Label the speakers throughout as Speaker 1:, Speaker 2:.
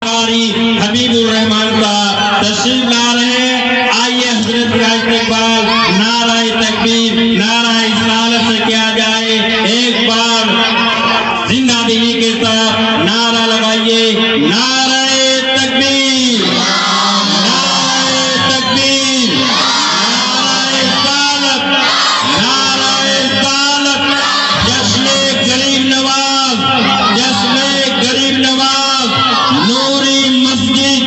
Speaker 1: حبیب الرحمان کا تشریف لا رہے ہیں. آئیے حضرت کا استقبال نعرہ تکبیر نعرہ رسالت سے کیا جائے. ایک بار زندہ دلی کے ساتھ نعرہ لگائیے. نعرہ تکبیر نعرہ تکبیر نعرہ رسالت نعرہ رسالت. جشن غریب نواز جشن غریب نواز نوری مسجد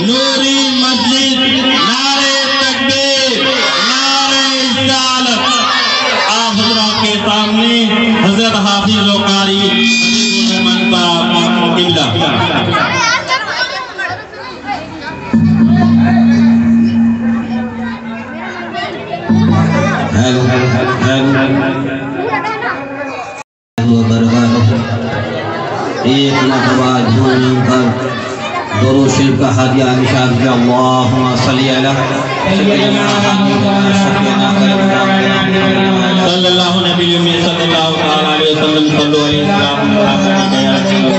Speaker 1: نعرہ تکبیر نعرہ رسالت. آپ حضرات کے سامنے حضرت حافظ و قاری حبیب الرحمان قبلہ.
Speaker 2: ایک مرتبہ جھوم کر درود شریف کا ہدیہ نشان کیا. اللہم صلی علی سیدنا محمد
Speaker 1: صلی اللہ نبی میں صلی اللہ علیہ وسلم. صلو علیہ وسلم.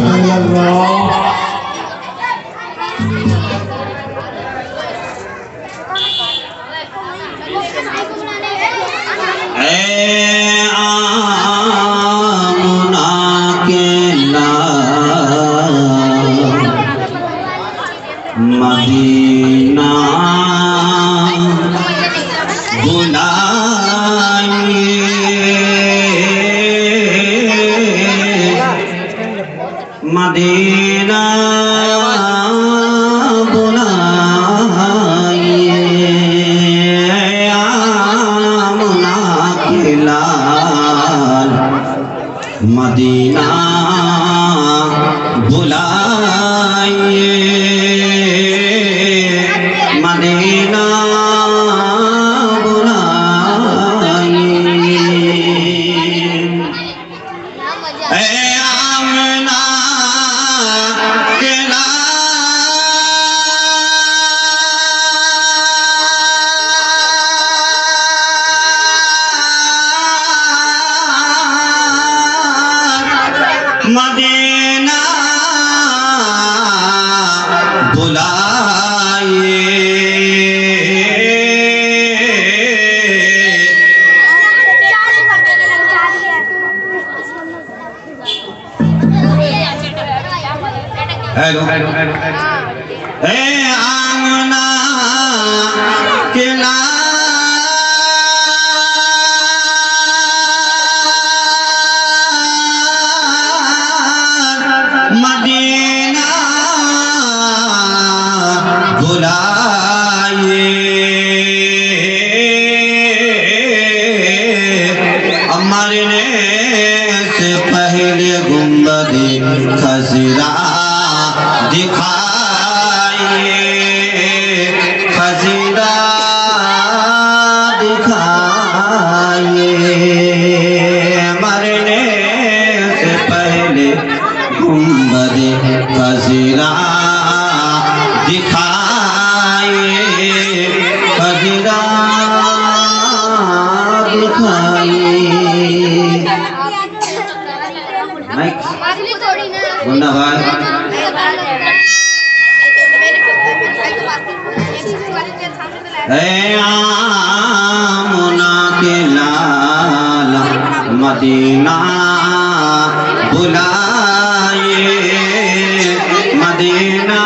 Speaker 2: مدینہ بلائیے مدینہ بلائیے آمنہ کے لال مدینہ بلائیے مدینہ بلائیے. اے آمنہ کے لال مدینہ بلائیے اے آمنہ کے لال مدینہ بلائیے. مرنے سے پہلے گنبد خضرا دکھائیے خضرا دکھائیے. مرنے سے پہلے گنبد خضرا دکھائیے خضرا دکھائیے. بندہ بھائی اے آمنہ کے لال مدینہ بلائیے مدینہ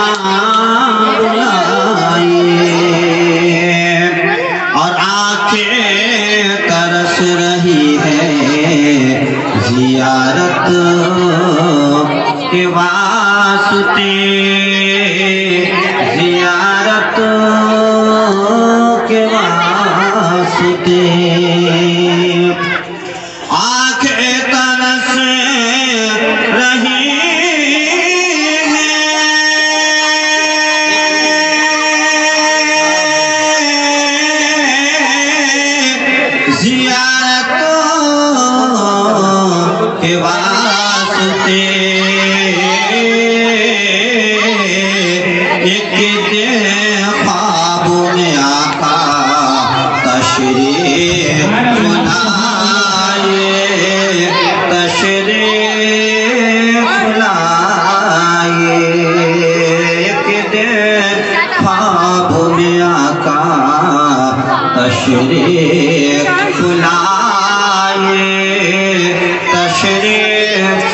Speaker 2: بلائیے. اور آنکھیں ترس رہی ہے زیارت کے واسطے زیارت کے واسطے. آنکھیں ترس رہی زیارتوں کے واسطے تشریف لائے تشریف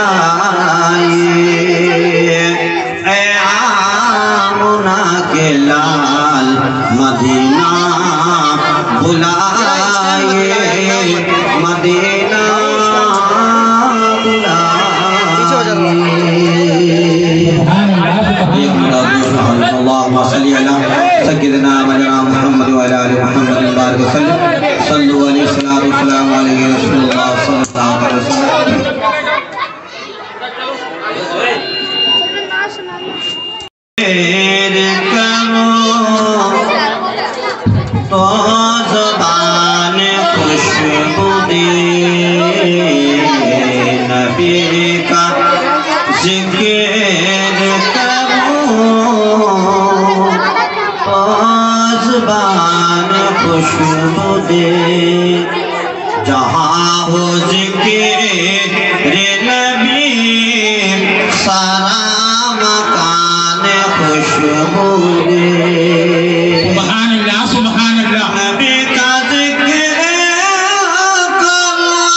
Speaker 2: لائے اے آمنہ کے لال مدینہ بلائے مدینہ اللهم صل على سيدنا محمد وعلى ال محمد وبارك وسلم صلوا عليه الصلاه والسلام عليه رسول الله صلى الله عليه وسلم تو زبان خوشبو دے نبی کا ذکر زبان خوشبو دے جہاں ہو ذکر نبی سارا مکان خوشبو دے
Speaker 1: سبحان اللہ سبحان اللہ
Speaker 2: نبی کا ذکر کرو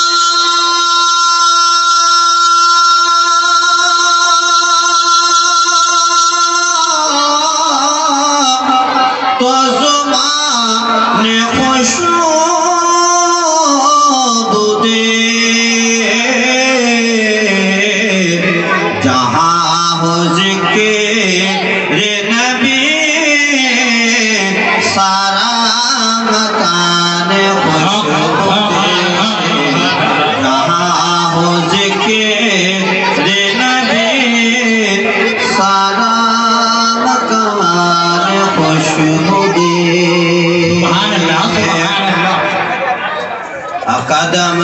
Speaker 2: تو زبان خوشبو دے جہاں ہو ذکر نبی سارا مکان خوشبو دے جہاں ہو ذکر نبی سارا مکان خوشبو دے قدم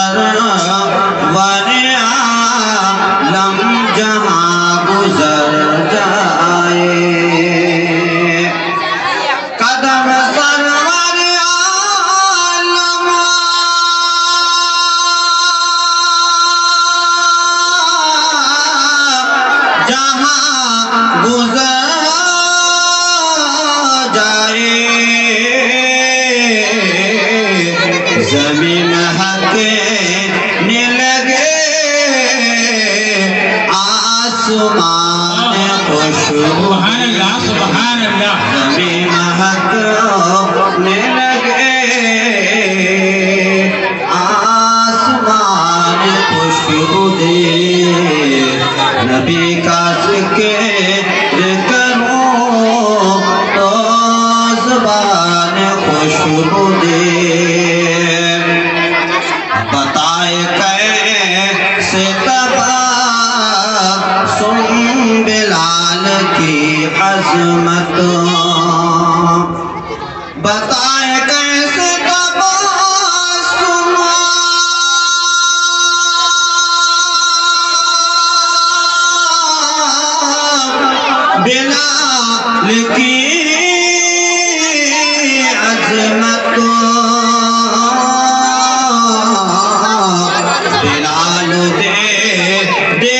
Speaker 2: سرور عالم جہاں گزر جائے قدم سرور عالم جہاں گزر جائے زمین ہکنے لگے آسمان خوشبو
Speaker 1: سبحان اللہ سبحان اللہ
Speaker 2: زمین ہکنے لگے آسمان خوشبو دے نبی کا ذکر کرو تو زبان خوشبو دے بتائے کیسے تبسم بلال کی عظمت بتائے کیسے تبسم بلال کی عظمت بلال دے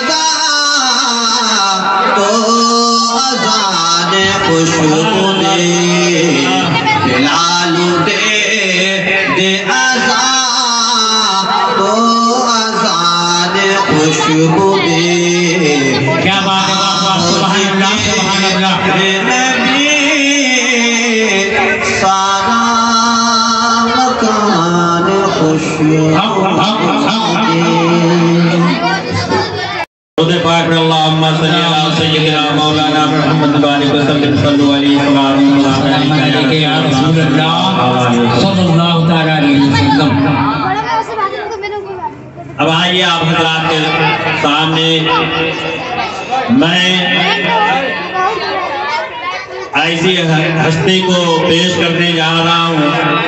Speaker 2: آزان تو آزان خوشبو دے بلال دے آزان تو آزان خوشبو دے
Speaker 1: کیا بات ہے سبحان اللہ سبحان اللہ
Speaker 2: نبی سارا مکان خوشبو
Speaker 1: خود پاک اللہم صلی اللہ سیدنا مولانا محمد بارک وسلم صلو علیہ وسلم یا رسول اللہ صلی اللہ تعالیٰ علیہ وسلم اب آئیے آپ حضرات کے سامنے میں ایسی ہستی کو پیش کرنے جا رہا ہوں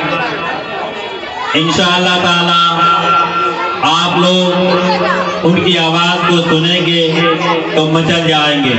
Speaker 1: انشاءاللہ تعالیٰ آپ لوگ ان کی آواز کو سنیں گے تو مچل جائیں گے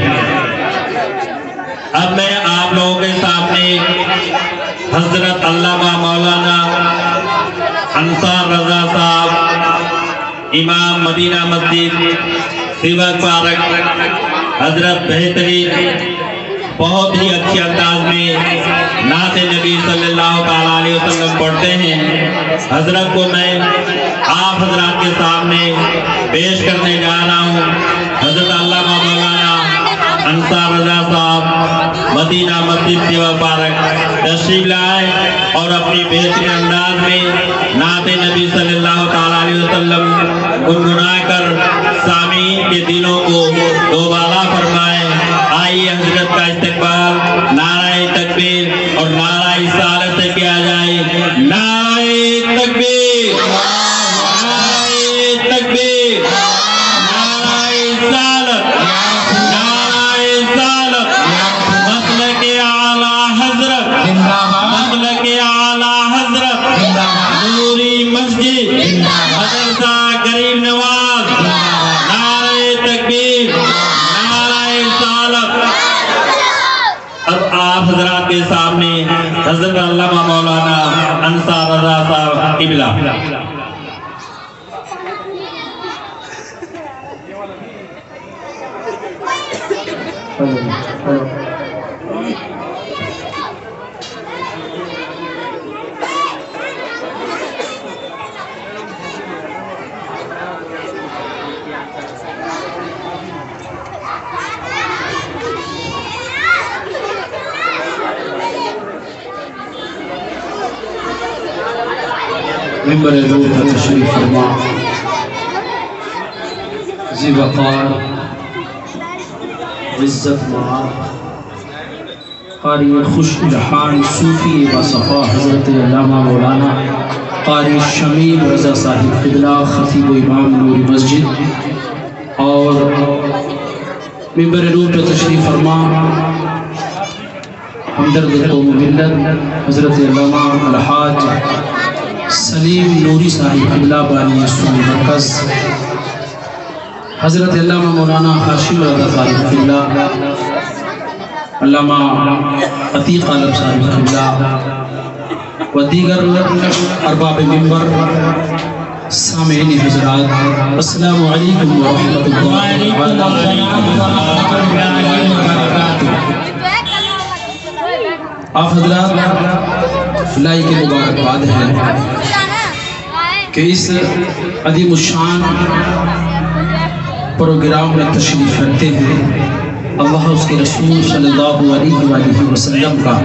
Speaker 1: اب میں آپ لوگوں کے سامنے حضرت علامہ مولانا انصار رضا صاحب امام مدینہ مسجد سیوک پارک حضرت بہترین بہت ہی اچھے انداز میں نعت نبی صلی اللہ تعالیٰ علیہ وسلم پڑھتے ہیں۔ حضرت کو میں آپ حضرات کے سامنے پیش کرنے جا رہا ہوں۔ حضرت علامہ مولانا انصار رضا صاحب مدینہ مسجد سیوا پارک تشریف لائے اور اپنی بہترین انداز میں نعت نبی صلی اللہ تعالیٰ علیہ وسلم گنگنا کر سامعین کے دلوں کو دوبالا فرمائے۔ آئیے حضرت کا استقبال نعرہ تکبیر اور نعرہ رسالت سے کیا جائے۔ نعرہ تکبیر، نعرہ تکبیر، نعرہ رسالت، نعرہ رسالت، مسلک اعلیٰ حضرت، مسلک اعلیٰ حضرت، نوری مسجد مدرسہ غریب نواز، نعرہ تکبیر، نعرہ رسالت۔ اب آپ حضرات کے سامنے حضرت علامہ مولانا انصار رضا صاحب قبلہ۔
Speaker 3: ممبر نور کا تشریف فرما، ذی وقار، عزت مآب، قاری خوش جہان صوفی باصفا حضرت علامہ مولانا قاری شمیل رضا صاحب قبلہ خطیب و امام نوری مسجد، اور ممبر نور کا تشریف فرما ہمدرد قوم و ملت حضرت علامہ الحاج سلیم نوری صاحب قبلہ بانی سنی مرکز، حضرت علامہ مولانا ہاشم رضا صاحب قبلہ، علامہ عتیق عالم صاحب قبلہ و دیگر ارباب ممبر، سامعین حضرات، السلام علیکم ورحمۃ اللہ وبرکاتہ۔ آپ حضرات لائی کے مبارکباد ہے کہ اس عظیم الشان پروگرام میں تشریف رکھتے ہیں۔ اللہ اس کے رسول صلی اللہ علیہ وآلہ وسلم کا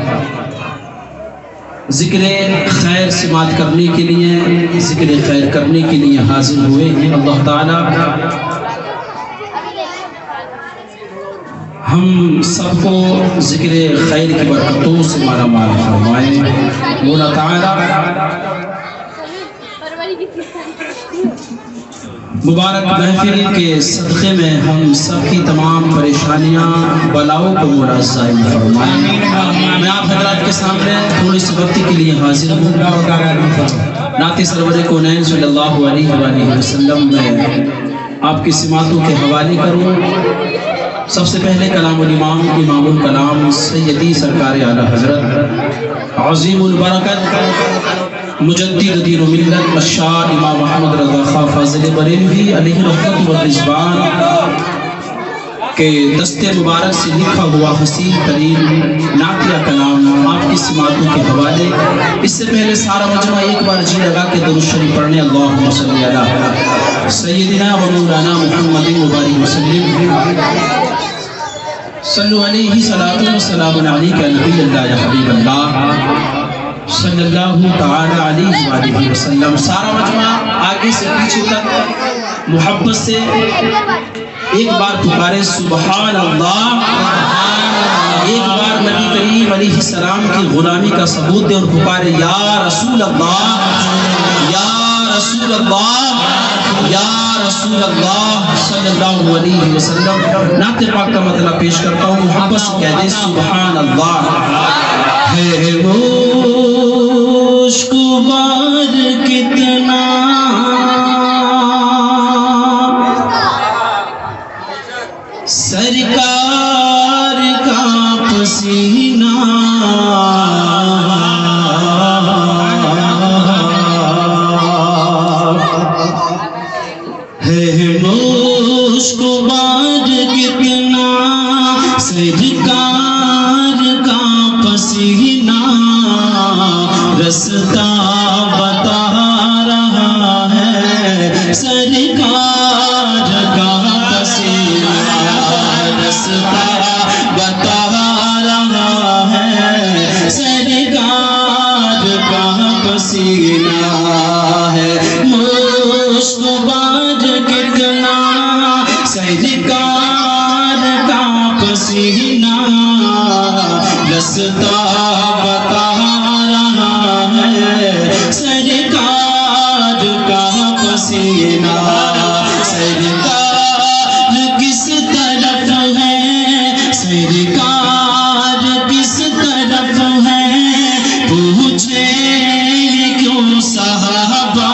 Speaker 3: ذکر خیر سماعت کرنے کے لیے، ذکر خیر کرنے کے لیے حاضر ہوئے ہیں۔ اللہ تعالیٰ ہم سب کو ذکر خیر کی برکتوں سے مالا مال فرمائے۔ مولا تعالیٰ مبارک محفل کے صدقے میں ہم سب کی تمام پریشانیاں بلاؤں کو مولا ظاہر فرمائے۔ میں آپ حضرات کے سامنے تھوڑی سی وقت کے لیے حاضر ہوں۔ نعت سرور کونین صلی اللہ علیہ وآلہ وسلم میں آپ کی سماعتوں کے حوالے کروں۔ سب سے پہلے کلام الامام، امام الکلام سیدی سرکار اعلیٰ حضرت عظیم البرکت مجدد دین و ملت مشار امام محمد رضا خان فاضل بریلوی علیہ رحمت و رضوان کے دست مبارک سے لکھا ہوا حسین ترین نعتیہ کلام آپ کی سماعتوں کے حوالے۔ اس سے پہلے سارا مجمع ایک بار جی لگا کے درود شریف پڑھنے، اللہم صلی علی سیدنا و مولانا محمد مبارک وسلم۔ صلو علیہ صلاۃ و سلام علیکہ نبی اللہ یا حبیب اللہ صلی اللہ تعالی علیہ وآلہ وسلم۔ سارا مجمع آگے سے پیچھے تک محبت سے ایک بار پکارے سبحان اللہ، ایک بار نبی کریم علیہ السلام کی غلامی کا ثبوت دے اور پکارے یا رسول اللہ، یا رسول اللہ، یا رسول اللہ صلی اللہ علیہ وسلم۔ نعت پاک کا مطلب پیش کرتا ہوں، محبت سے کہہ دے سبحان اللہ۔ ہے مشک بار کتنا سرکار کا پسینہ، ہے مشک بار کتنا سرکار رستہ بتا رہا ہے سرکار کا پسینہ، رستہ بتا رہا ہے سرکار کا پسینہ ہے، مشک باز کتنا سرکار کا پسینہ، رستہ بتا رہا ہے سرکار کا پسینہ، سرکار کس طرف ہے، سرکار کس طرف ہے، پوچھے کیوں صحابہ،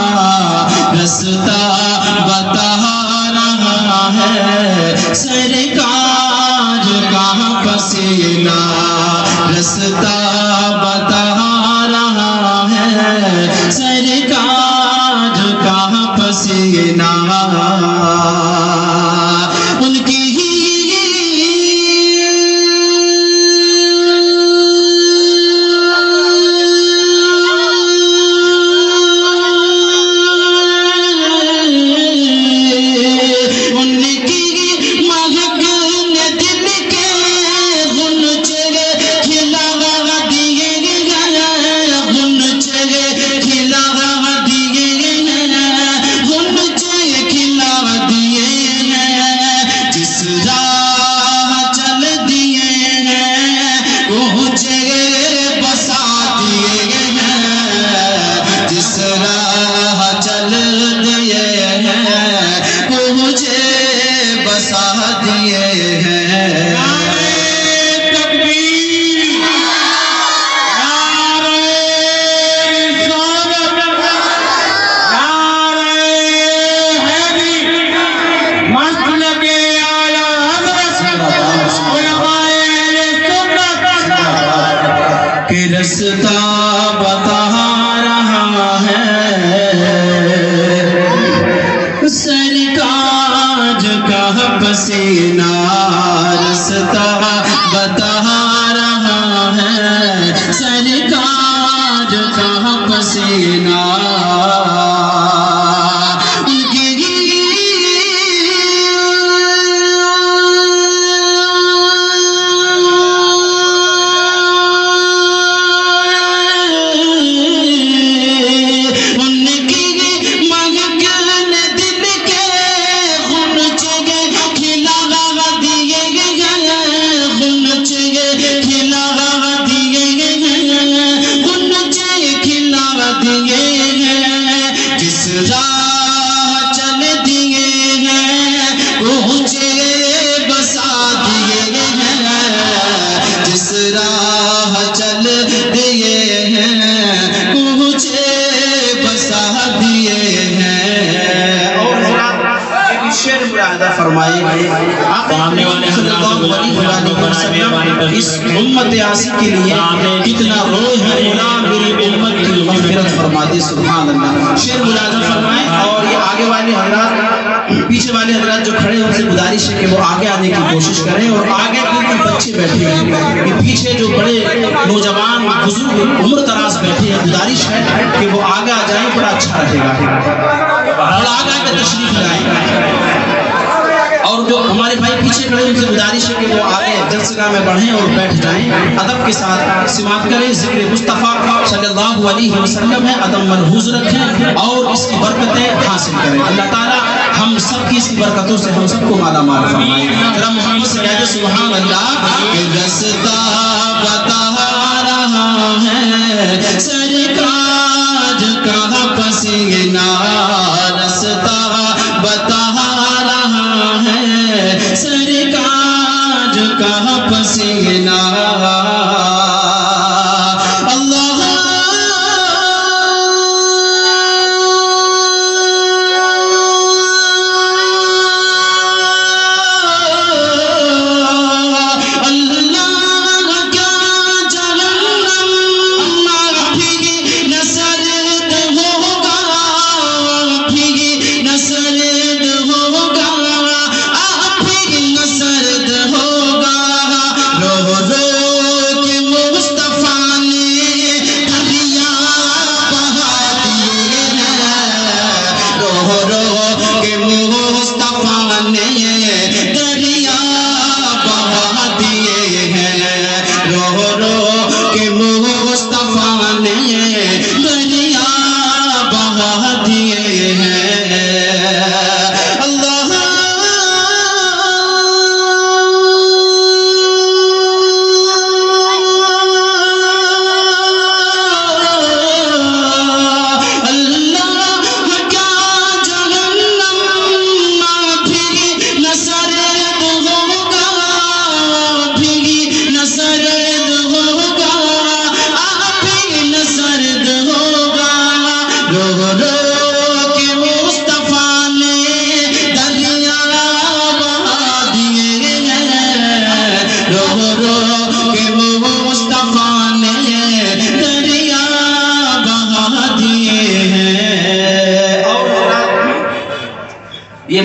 Speaker 3: رستہ بتا رہا ہے سرکار کا پسینہ، رستہ بتا رہا ہے سرکار کا پسینہ، ان کی رستہ بتا رہا ہے سرکار کا پسینہ، رستہ بتا رہا ہے سرکار کا پسینہ، اس امت آسی کے لیے کتنا روئے ہیں، مولا میری امت کی مغفرت فرما دے، سبحان اللہ۔ شعر ملازم فرمائیں، اور یہ آگے والے حضرات، پیچھے والے حضرات جو کھڑے ہیں ان سے گزارش ہے کہ وہ آگے آنے کی کوشش کریں، اور آگے کیونکہ بچے بیٹھے ہیں، یہ پیچھے جو بڑے نوجوان بزرگ عمر دراز بیٹھے ہیں، گزارش ہے کہ وہ آگے آ جائیں، بڑا اچھا رہے گا، اور آگے آ کے تشریف لائیں، اور جو ہمارے بھائی پیچھے کھڑے ان سے گزارش ہے کہ وہ آگے جلسگاہ میں بڑھیں اور بیٹھ جائیں، ادب کے ساتھ سماعت کریں، ذکر مصطفیٰ صلی اللہ علیہ وسلم ہے، ادب ملحوظ رکھیں اور اس کی برکتیں حاصل کریں۔ اللہ تعالیٰ ہم سب کی اس کی برکتوں سے ہم سب کو مالا مال فرمائے۔ ذرا محمد سے کہہ دے سبحان اللہ، کہ رستہ بتا رہا ہے سرکار کا پسینہ، رستہ بتا رہا ہے سرکار کا پسینہ، اللہ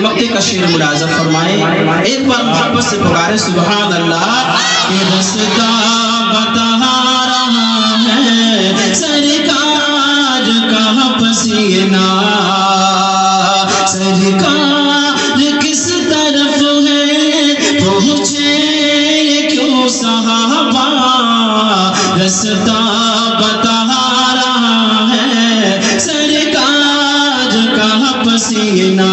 Speaker 3: مقطع کا شعر ملاحظہ فرمائیں. ایک بار محبت سے پکارے سبحان اللہ. کہ رستہ بتا رہا ہے سرکار کا پسینہ، سرکار کس طرف ہے پہنچے کیوں صحابہ، رستہ بتا رہا ہے سرکار کا پسینہ.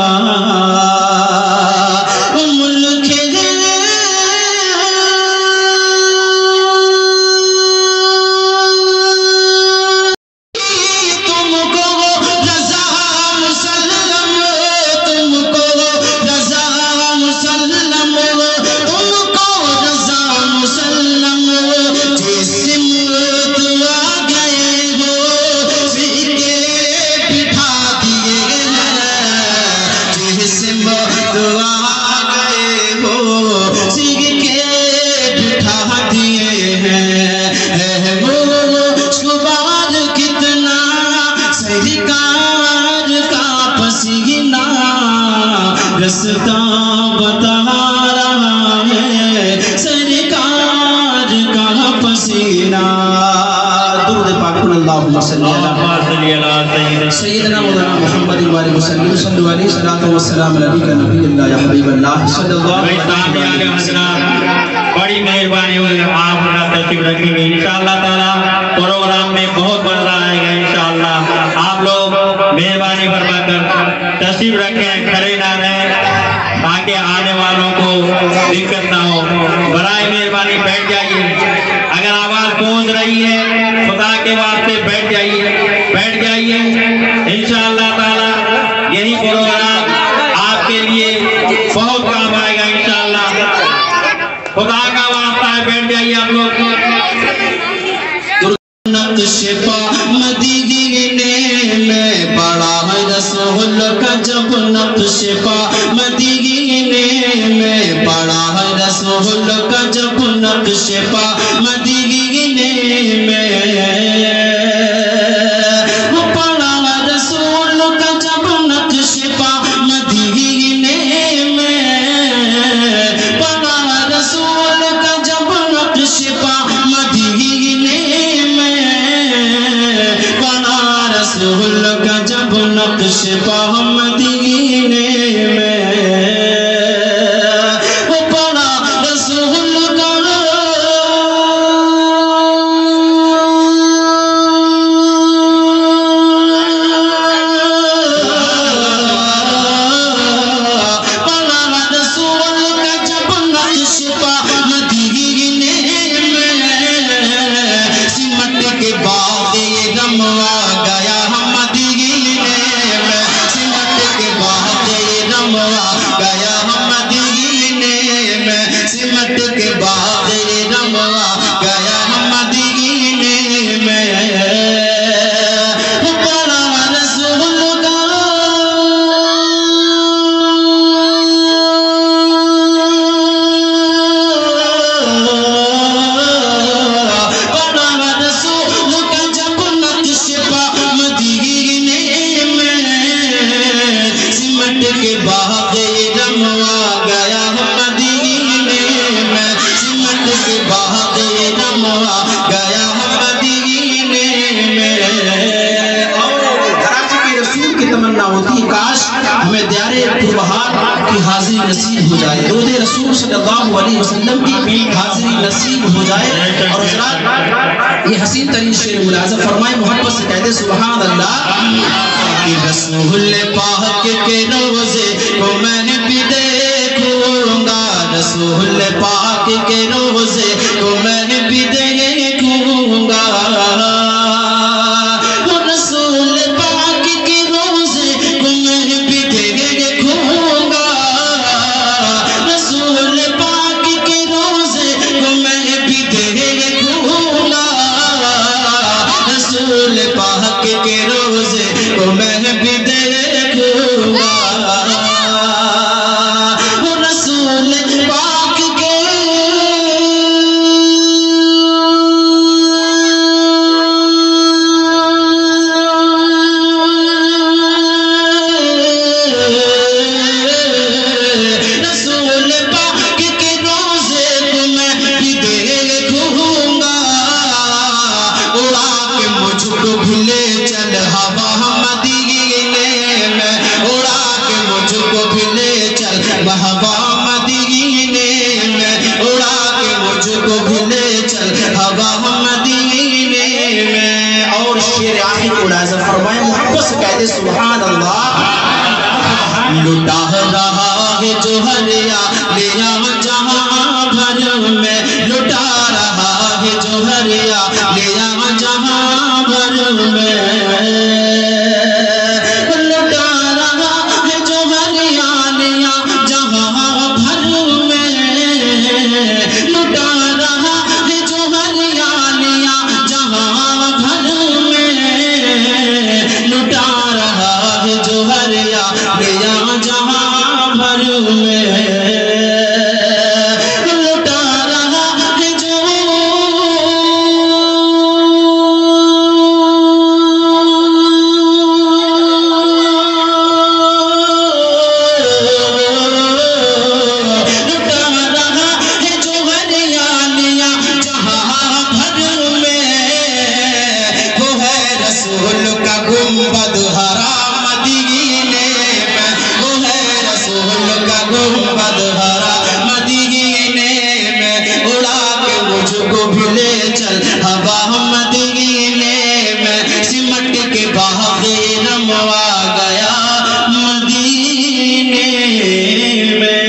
Speaker 3: رستہ بتا رہا ہے سرکار کا پسینہ. درود پاک کن اللہم صلی علی سیدنا مولانا محمد وآلہ وسلم صلی اللہ علیہ وسلم علیکہ نبی اللہ یا حبیب اللہ صلی اللہ علیہ وسلم.
Speaker 1: بڑی مہربانی ہوئی آپ کا تشریف رکھیں گے انشاءاللہ تعالی. پروگرام میں بہت مزہ آئے گا انشاءاللہ. آپ لوگ مہربانی فرما کر تشریف رکھیں، کھڑے نہ رہیں تاکہ آنے والوں کو دقت نہ ہو. برائے مہربانی بیٹھ جائیے. اگر آواز پہنچ رہی ہے خدا کے واسطے بیٹھ جائیے، بیٹھ جائیے. انشاءاللہ تعالی یہی پروگرام آپ کے لیے بہت کام آئے گا انشاءاللہ. خدا کا واسطہ ہے، بیٹھ جائیے آپ لوگ.
Speaker 3: نقش پا مدینے میں پڑا ہے رسول کا جب، نقش پا مدینے میں پڑا ہے رسول کا جب، نقش پا مدینے میں پڑا ہے رسول کا جب، نقش پا مدینے میں پڑا ہے رسول کا جب، نقش پا مدینے رسول کا جب، نقش پا مدینے میں وہ پڑا رسول کا پڑا رسول کا جب، نقش پا مدینے میں سمٹ کے بعد یہ رموا گیا مدینے میں، سمٹ کے بعد یہ رموا گیا مدینے میں، سمٹ کے بعد یہ رموا گیا مدینے میں. پڑا رسول کا پڑا رسول کا جب، نقش پا مدینے میں سمٹ کے بعد یہ رموا گیا مدینے میں، سمٹ کے بعد یہ رموا گیا مدینے میں. اور کراچی کے رسول کی تمنا ہوتی ہے کاش ہمیں دیار پربہار کی حاضری نصیب ہو جائے، درود رسول صلی اللہ علیہ وسلم کی حاضری نصیب ہو جائے. اور حضرات یہ حسین ترین شعر ملاحظہ فرمائیں، محبت سے کہتے سبحان اللہ. کہ رسول پاک کے روزے کو میں بھی دیکھوں گا، رسول پاک کے روزے کو میں بھی دیکھوں گا، رسول پاک کے روزے کو میں بھی دیکھوں گا، رسول پاک کے روزے کو میں بھی دیکھوں گا، رسول پاک کے روزے کو میں بھی دیکھوں گا، رسول پاک کے आंखें उड़ाजा फरमाए, मोहब्बत से कहते सुभान अल्लाह। लुटा रहा है जो हरिया लिया जहां भर में, लुटा रहा है जो हरिया लिया जहां भर में, लुटा रहा है जो हरिया लिया जहां भर में, लुटा रहा है जो हरिया लिया जहां भर में, लुटा रहा है जो हरिया लिया जहां भर में, लुटा रहा है जो हरियालियां जहां भर में, वो है रसूल का गुंबद हरा मदीने में, वो है रसूल का गुंबद हरा मदीने में, उड़ा के मुझको भी ले चल हवा मदीने में, सिमट के बागे रमवा गया मदीने में।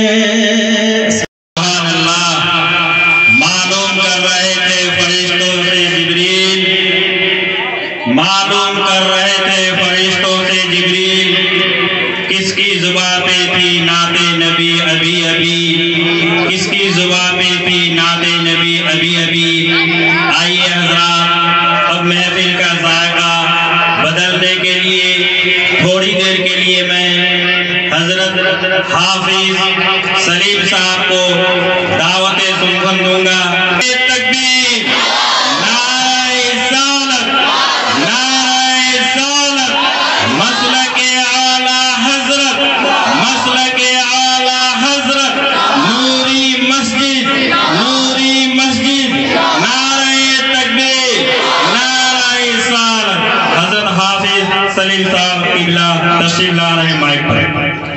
Speaker 1: मालूम कर रहे थे फरिश्तों से जिब्रील, मालूम कर रहे थे फरिश्तों से जिब्रील, किसकी जुबान पे थी नाते नबी अभी अभी, किसकी जुबान पे थी नाते नबी अभी अभी। आइए हज़रात, अब महफिल का जायका बदलने के लिए थोड़ी देर के लिए मैं हजरत हाफिज सलीम साहब को दावत सुल्तान दूंगा। तकबीर, नारे रिसालत, नारे रिसालत, मसलके आला हजरत, मसलके आला हजरत, नूरी मस्जिद, नूरी मस्जिद, नारे तकबीर, नारे रिसालत। हजरत हाफिज सलीम साहब किबला तशरीफ ला रहे हैं माइक पर।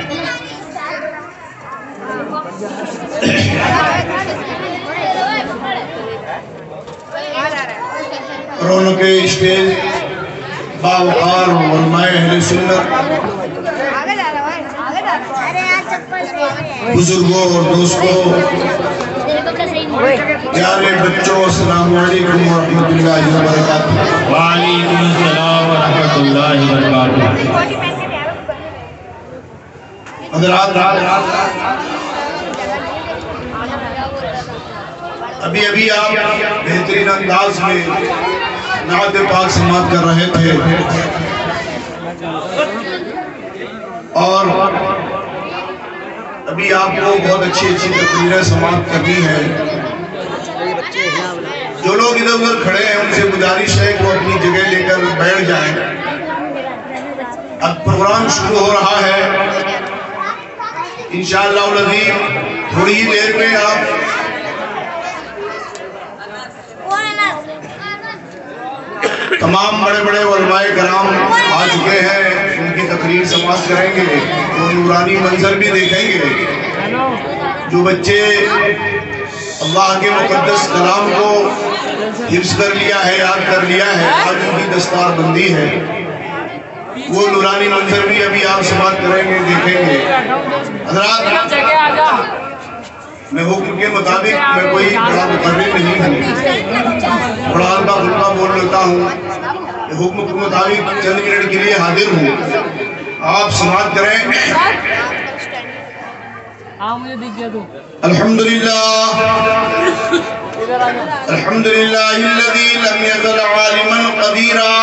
Speaker 4: रौनक स्टेज बावकार उलमाए अहले सुन्नत, बुजुर्गों और दोस्तों, प्यारे बच्चों, अस्सलाम वालेकुम व रहमतुल्लाहि व बरकातुहू।
Speaker 1: वालेकुम अस्सलाम व रहमतुल्लाहि व बरकातुहू।
Speaker 4: हज़रात, अभी अभी आप बेहतरीन अंदाज में नात पाक समात कर रहे थे और अभी आपको बहुत अच्छी अच्छी तकरीरें समात करनी है। जो लोग इधर उधर खड़े हैं उनसे गुजारिश है कि वो अपनी जगह लेकर बैठ जाएं। अब प्रोग्राम शुरू हो रहा है इंशाअल्लाह अज़ीम। थोड़ी ही देर में आप तमाम बड़े बड़े उलमाए कराम आ चुके हैं, उनकी तकरीर समाप्त करेंगे, वो नूरानी मंजर भी देखेंगे। जो बच्चे अल्लाह के मुक़द्दस कलाम को हिफ्ज़ कर लिया है, याद कर लिया है, आज उनकी दस्तार बंदी है, वो नूरानी मंजर भी अभी आप समाप्त करेंगे, देखेंगे। हज़रात, मैं हुक्म के मुताबिक मैं कोई बड़ा मुकर्रिर नहीं हूँ, बड़ा हल्का फुल्का बोल लेता हूँ, हुक्म के मुताबिक चंद मिनट के लिए हाजिर हूँ, आप समाप्त करें। अल्हम्दुलिल्लाह, अल्हम्दुलिल्लाहिल्लज़ी लम यज़ल आलिमन क़दीरा,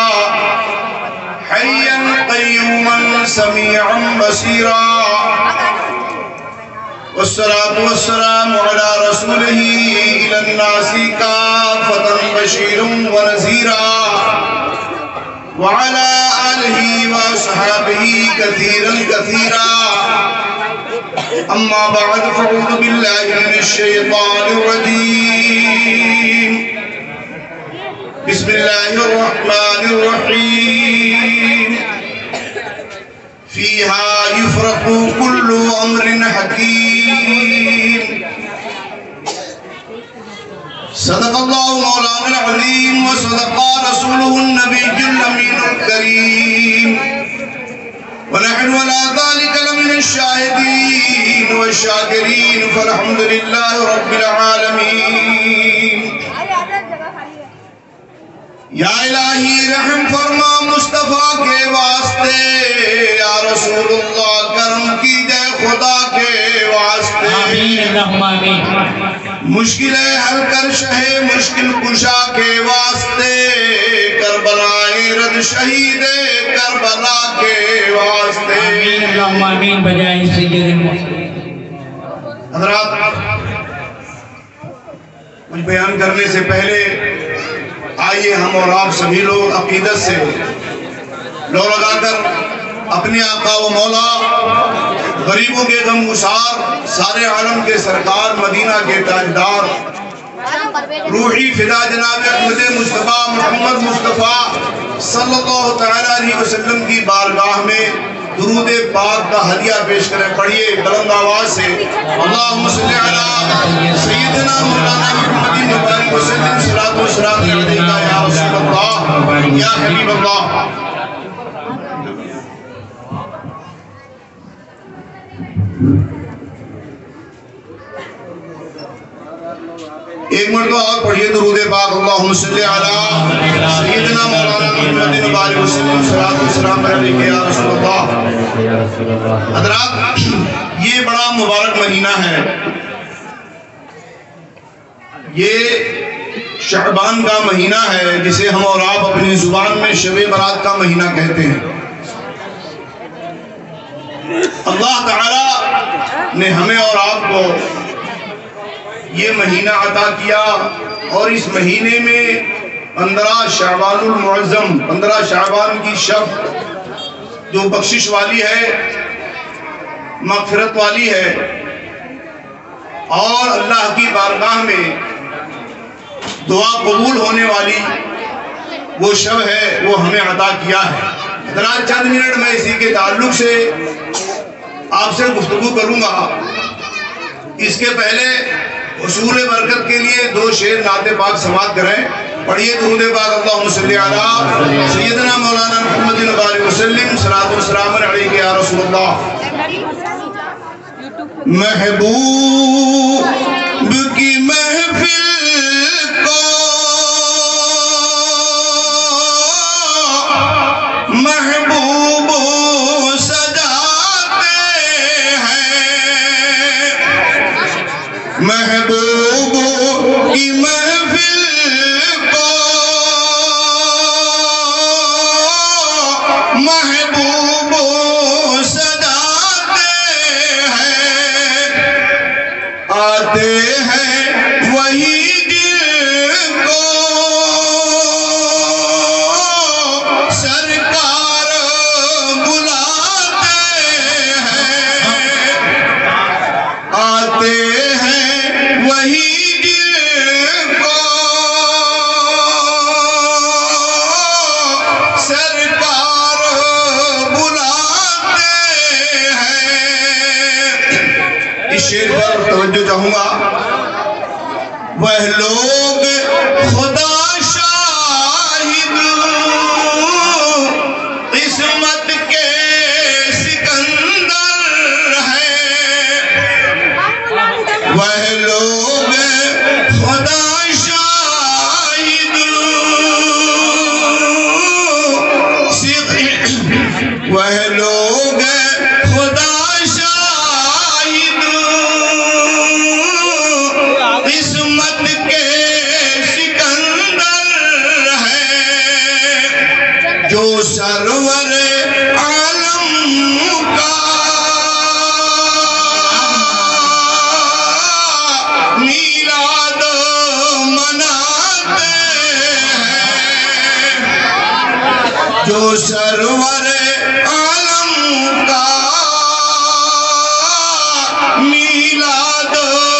Speaker 4: हय्यन क़य्यूमन समीअन बसीरा, वस्सलातु वस्सलामु अला रसूलिही इलन्नासी काफ़तन बशीरन व नज़ीरा, व अला आलिही व अस्हाबिही कसीरन कसीरा। अम्मा बाद फ़अऊज़ु बिल्लाहि मिनश शैतानिर रजीम। बिस्मिल्लाहिर रहमानिर रहीम। फ़ीहा युफ़रक़ु कुल्लु अम्रिन हकीम। صدق اللہ مولانا العظیم و صدق رسولہ النبی الامین الکریم ونحن على ذلك لمن الشاہدین والشاکرین فالحمد للہ رب العالمین۔ یا الہی رحم فرما مصطفیٰ کے واسطے، یا رسول اللہ کرم کیجئے خدا کے واسطے، مشکلیں حل کر شہ مشکل کشا کے واسطے، کربلا رد شہید کربلا کے واسطے۔ حضرات، کچھ بیان کرنے سے پہلے آئیے ہم اور آپ سبھی لوگ عقیدت سے لو لگا کر اپنے آقا و مولا غریبوں کے غم گسار سارے عالم کے سرکار مدینہ کے تاجدار روحی فدا جناب احمد مصطفیٰ محمد مصطفیٰ صلی اللہ تعالیٰ علیہ وسلم کی بارگاہ میں درود پاک کا ہدیہ پیش کریں۔ پڑھیے بلند آواز سے، اللہم صلی علی سیدنا مولانا محمد مبارک وسلم صلاۃ و سلام علیکہ یا رسول اللہ یا حبیب اللہ۔ ایک مرتبہ اور پڑھیے درود پاک، اللہم صلی علی سیدنا مولانا محمد مبارک وسلم صلاۃ و سلام علیکہ یا رسول اللہ۔ حضرات، یہ بڑا مبارک مہینہ ہے، یہ شعبان کا مہینہ ہے جسے ہم اور آپ اپنی زبان میں شب برات کا مہینہ کہتے ہیں۔ اللہ تعالیٰ نے ہمیں اور آپ کو یہ مہینہ عطا کیا، اور اس مہینے میں 15 شعبان المعظم، 15 شعبان کی شب جو بخشش والی ہے، مغفرت والی ہے، اور اللہ کی بارگاہ میں دعا قبول ہونے والی وہ شب ہے، وہ ہمیں عطا کیا ہے۔ حضرات، چند منٹ میں اسی کے تعلق سے آپ سے گفتگو کروں گا۔ اس کے پہلے حصول برکت کے لیے 2 شعر نعت پاک سماعت کریں۔ پڑھیے درود پاک، اللہم صلی علی سیدنا مولانا محمد مبارک وسلم صلاۃ و سلام علیکہ یا رسول اللہ۔ محبوب کی محفل کو محبوب سجاتے ہیں، محبوب کی محفل کو محبوب سجاتے ہیں، آتے ہیں وہی دل کو سرکار بلاتے ہیں، آتے ہیں وہی دل کو سرکار بلاتے ہیں۔ اس شعر پر توجہ چاہوں گا۔ وہ لوگ خدا شاہد قسمت کے سکندر ہیں، وہ لوگ خدا شاہد وہ لوگ خدا شاہد قسمت کے سکندر ہیں، جو سرور عالم کا میلاد مناتے ہیں، جو سرور عالم کا میلاد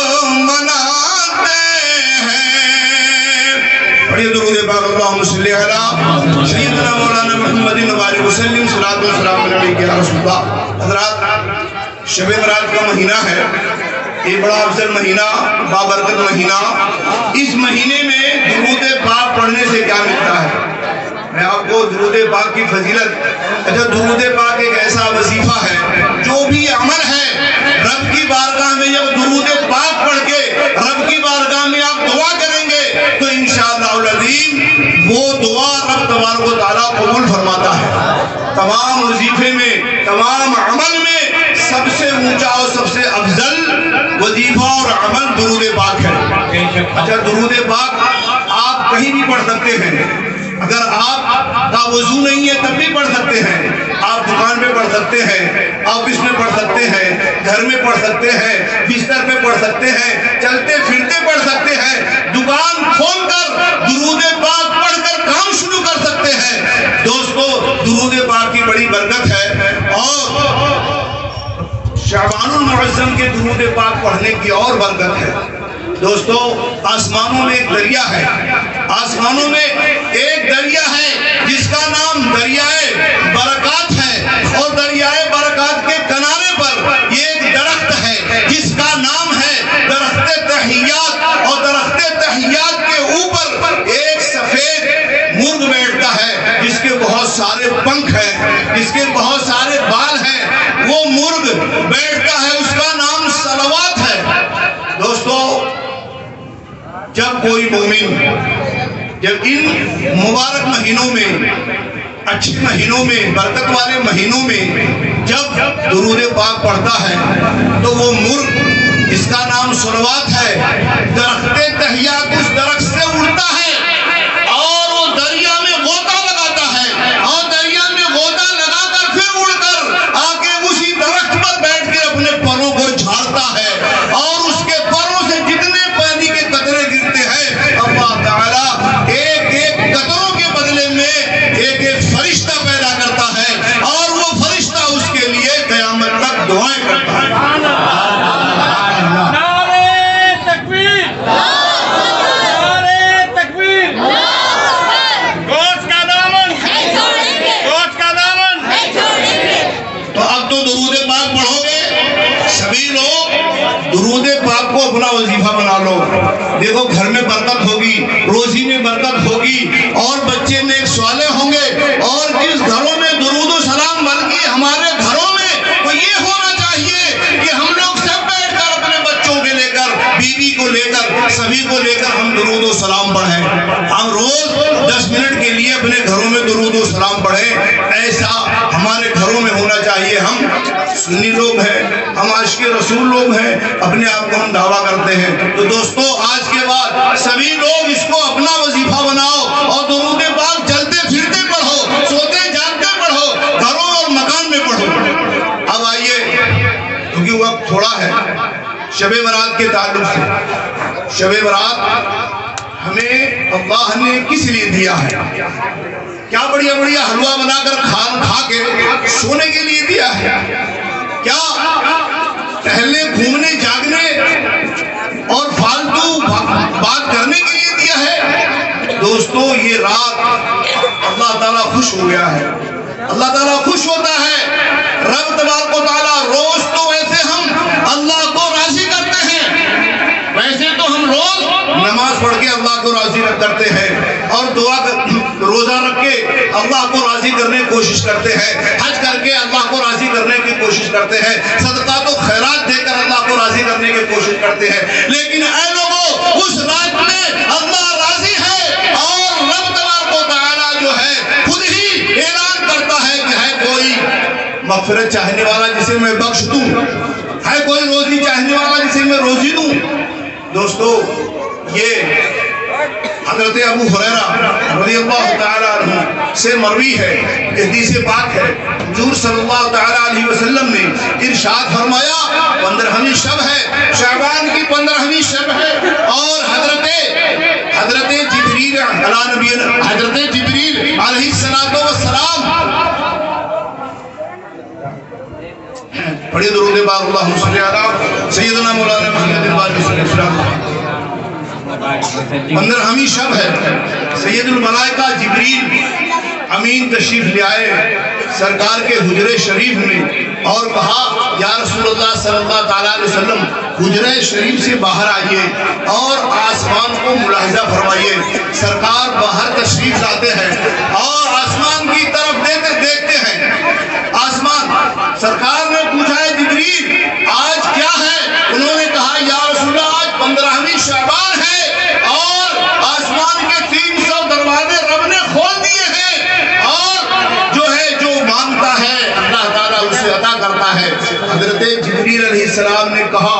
Speaker 4: مناتے ہیں۔ پڑھیے درود پاک، اللہم صلی علی سیدنا مولانا محمد مبارک وسلم صلاۃ و سلام علیکہ یا رسول اللہ۔ حضرات، شب برات کا مہینہ ہے، یہ بڑا افضل مہینہ، بابرکت مہینہ، اس مہینے میں درود پاک پڑھنے سے کیا ملتا ہے؟ میں آپ کو درود پاک کی فضیلت، اچھا درود پاک ایک ایسا وظیفہ ہے، جو بھی عمل ہے رب کی بارگاہ میں جب درود پاک پڑھ کے رب کی بارگاہ میں آپ دعا کریں گے تو انشاءاللہ العظیم وہ دعا رب تبارک و تعالیٰ قبول فرماتا ہے۔ تمام وظیفے میں، تمام عمل میں سب سے اونچا اور سب سے افضل وظیفہ اور عمل درود پاک ہے۔ اچھا درود پاک آپ کہیں بھی پڑھ سکتے ہیں، اگر آپ کا وضو نہیں ہے تب بھی پڑھ سکتے ہیں، آپ دکان پہ پڑھ سکتے ہیں، آفس میں پڑھ سکتے ہیں، گھر میں پڑھ سکتے ہیں، بستر پہ پڑھ سکتے ہیں، چلتے پھرتے پڑھ سکتے ہیں، دکان کھول کر درود پاک پڑھ کر کام شروع کر سکتے ہیں۔ دوستو درود پاک کی بڑی برکت ہے، اور شعبان المعظم کے درود پاک پڑھنے کی اور برکت ہے۔ دوستو آسمانوں میں ایک دریا ہے، آسمانوں میں ایک دریا ہے جس کا نام دریائے برکات ہے، اور دریائے برکات کے کنارے پر یہ ایک درخت ہے جس کا نام ہے درخت تحیات، اور درخت تحیات کے اوپر ایک سفید مرغ بیٹھتا ہے جس کے بہت سارے پنکھ ہیں، جس کے بہت سارے بال ہیں، وہ مرغ بیٹھتا ہے، اس کا نام صلوات ہے۔ دوستو جب کوئی مومن جب ان مبارک مہینوں میں، اچھے مہینوں میں، برکت والے مہینوں میں جب درود پاک پڑھتا ہے تو وہ مرغ جس کا نام صلوات ہے درخت تحیات اس درخت سے اڑتا ہے اور وہ دریا میں غوطہ لگاتا ہے، اور دریا میں غوطہ لگا کر پھر اڑ کر آ کے اسی درخت پر بیٹھ کے اپنے پروں کو جھاڑتا ہے، اور اس کے پروں سے جتنے پانی کے قطرے گرتے ہیں اللہ تعالیٰ ایک ایک قطروں کے بدلے میں ایک ایک فرشتہ پیدا کرتا ہے، اور وہ فرشتہ اس کے لیے قیامت تک دعائیں کرتا ہے۔ درود پاک کو اپنا وظیفہ بنا لو، دیکھو گھر میں برکت ہوگی، روزی میں برکت ہوگی، اور بچے نیک صالح ہوں گے، اور جس گھروں میں درود و سلام، بلکہ ہمارے گھروں میں تو یہ ہونا چاہیے کہ ہم لوگ سب بیٹھ کر اپنے بچوں کے لے کر، بیوی کو لے کر، سبھی کو لے کر ہم درود و سلام پڑھیں، ہم روز 10 منٹ کے لیے اپنے گھروں میں درود و سلام پڑھیں۔ ایسا ہمارے گھروں میں ہونا چاہیے۔ ہم سنی لوگ ہیں، ہم عاشق رسول لوگ ہیں، اپنے آپ کو ہم دعویٰ کرتے ہیں، تو دوستو آج کے بعد سبھی لوگ اس کو اپنا وظیفہ بناؤ، اور درود پاک چلتے پھرتے پڑھو، سوتے جاگتے پڑھو، گھروں اور مکان میں پڑھو۔ اب آئیے، کیونکہ وقت تھوڑا ہے، شب برات کے تعلق سے، شب برات ہمیں اللہ نے کس لیے دیا ہے؟ کیا بڑھیا بڑھیا حلوہ بنا کر کھا کے سونے کے لیے دیا ہے؟ کیا ٹہلنے گھومنے جاگنے اور فالتو بات کرنے کے لیے دیا ہے؟ دوستو یہ رات اللہ تعالیٰ خوش ہو گیا ہے، اللہ تعالیٰ خوش ہوتا ہے۔ رب تبارک و تعالیٰ روز تو ویسے ہم اللہ کو راضی کرتے ہیں، ویسے تو ہم روز نماز پڑھ کے اللہ کو راضی کرتے ہیں، اور دعا روزہ رکھ کے اللہ کو راضی کرنے کی کوشش کرتے ہیں، حج کر کے اللہ کو راضی کرنے کی کوشش کرتے ہیں، صدقات و خیرات دے کر اللہ کو راضی کرنے کی کوشش کرتے ہیں، لیکن اے لوگوں اس رات میں اللہ راضی ہے، اور رب تبارک و تعالیٰ جو ہے خود ہی اعلان کرتا ہے کہ ہے کوئی مغفرت چاہنے والا جسے میں بخش دوں، ہے کوئی روزی چاہنے والا جسے میں روزی دوں۔ دوستو یہ حضرت ابو ہریرہ رضی اللہ تعالیٰ عنہ سے مروی ہے، حدیث پاک ہے، حضور صلی اللہ تعالیٰ علیہ وسلم نے ارشاد فرمایا 15ویں شب ہے، شعبان کی 15ویں شب ہے، اور حضرت جبریل علیہ السلام پڑھیے درود پاک اللہم صلی علی سیدنا مولانا محمد صلی اللہ علیہ وسلم۔ 15ویں شب ہے، سید الملائکہ جبریل امین تشریف لے آئے سرکار کے حجرے شریف میں، اور کہا یا رسول اللہ صلی اللہ علیہ وسلم حجرہ شریف سے باہر آئیے اور آسمان کو ملاحظہ فرمائیے. سرکار باہر تشریف لاتے ہیں اور آسمان کی طرف دیکھتے ہیں. آسمان سرکار نے پوچھا ہے جبریل آج کیا ہے؟ انہوں نے کہا یا رسول اللہ آج 15ویں شعبان ہے اور آسمان کے 300 دروازے رب نے کھول دیے ہیں اور جو مانگتا ہے اللہ تعالیٰ اسے عطا کرتا ہے. حضرت جبریل علیہ السلام نے کہا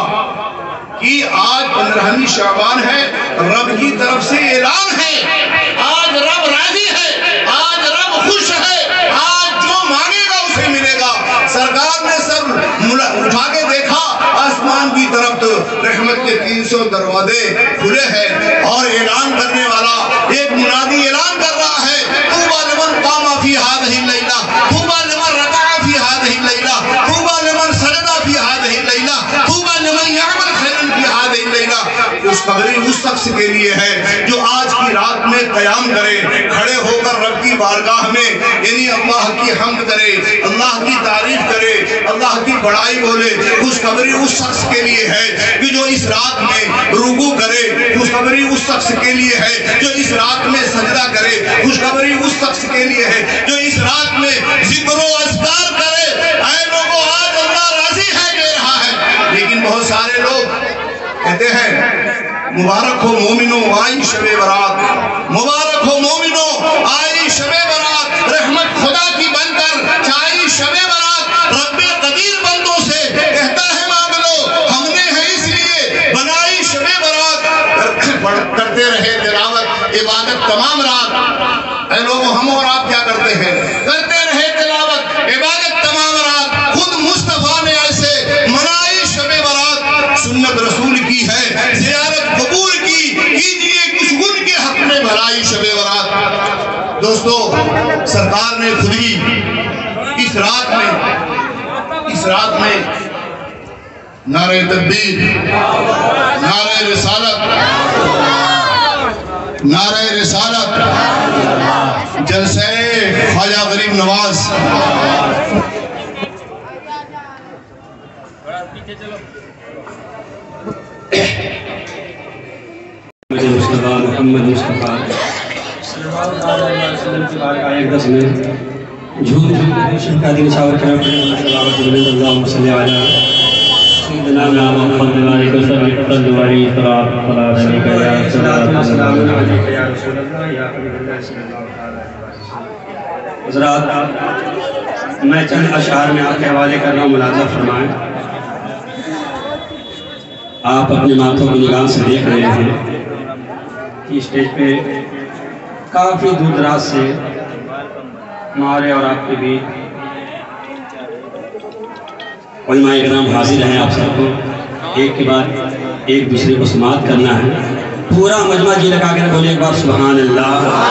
Speaker 4: کہ آج 15ویں شعبان ہے, رب کی طرف سے اعلان ہے, آج رب راضی ہے, آج رب خوش ہے, آج جو مانگے گا اسے ملے گا. سرکار نے سر اٹھا کے دیکھا آسمان کی طرف تو رحمت کے 300 دروازے کھلے ہیں اور اعلان کرنے والا ایک منادی اعلان کر رہا ہے طوبی لمن قام فی هذه الليلہ, طوبی لمن رکع فی هذه الليلہ, طوبی لمن سجد فی هذه الليلہ, طوبی لمن یعمل خیرا فی هذه الليلہ. خوشخبری اس شخص کے لیے ہے جو آج کی رات میں قیام کرے, کھڑے ہو کر رب کی بارگاہ میں یعنی اللہ کی حمد کرے, اللہ کی تعریف کرے, اللہ کی بڑائی بولے. خوشخبری اس شخص کے لیے ہے کہ جو اس رات میں رکوع کرے, خوشخبری اس شخص کے لیے ہے جو اس رات میں سجدہ کرے, خوشخبری اس شخص کے لیے ہے جو اس رات میں ذکر و اذکار کرے. اے لوگوں آج اللہ راضی ہے کہہ رہا ہے, لیکن بہت سارے لوگ کہتے ہیں مبارک ہو مومنوں آئی شب برات, مبارک ہو مومنوں آئی شب برات, رحمت خدا کی بن کر چاہی شب برات, رب قدیر بندوں سے کہتا ہے مانگ لو, ہم نے ہے اس لیے بنائی شب برات. کرتے رہے تلاوت عبادت تمام رات. اے لوگوں ہم اور آپ کیا کرتے ہیں؟ کرتے رہے تلاوت عبادت تمام رات. خود مصطفیٰ نے ایسے منائی شب برات, سنت رسول کی ہے, زیارت قبول کی, کیجئے کچھ ان کے حق میں بھلائی شب برات. دوستو سرکار نے خود ہی اس رات میں نعرہ تکبیر, نعرہ رسالت, نعرہ رسالت, جلسہ خواجہ غریب نواز,
Speaker 5: محمد مصطفیٰ صلی اللہ علیہ وسلم کی بارگاہ اقدس میں جھوم شفقاتی نشاور کرم تلاوت بلند اللہم صلی علی سیدنا محمد علیہ وسلم صلی علیہ وسلم. حضرات میں چند اشعار میں آپ کے حوالے کر رہا ہوں, ملاحظہ فرمائیں. آپ اپنے ماتھوں کی نگاہ سے دیکھ رہے ہیں کہ اسٹیج پہ کافی دور دراز سے ہمارے اور آپ کے بیچ علماء اکرام حاضر ہیں. آپ سب کو ایک کے بعد ایک دوسرے کو سماعت کرنا ہے. پورا مجمع جی لگا کر بولے ایک بار سبحان اللہ.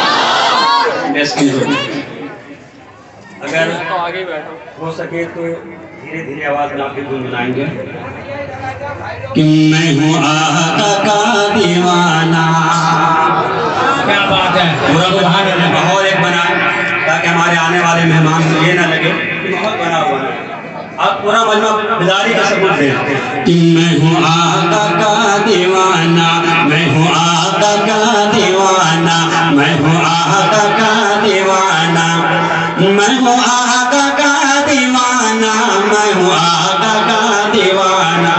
Speaker 5: اگر ہو سکے تو دھیرے دھیرے آواز میں آپ کی گنگنائیں گے کہ میں ہوں آقا کا دیوانہ. کیا بات ہے, پورا ماحول ایک بنائیں تاکہ ہمارے آنے والے مہمان کو یہ نہ لگے کہ ماحول بنا ہوا ہے. آپ پورا مجمع بیداری کا ثبوت دیں کہ میں ہوں آقا کا دیوانہ, میں ہوں آقا کا دیوانہ, میں ہوں آقا کا دیوانہ, میں ہوں آقا کا دیوانہ, میں ہوں آقا کا دیوانہ.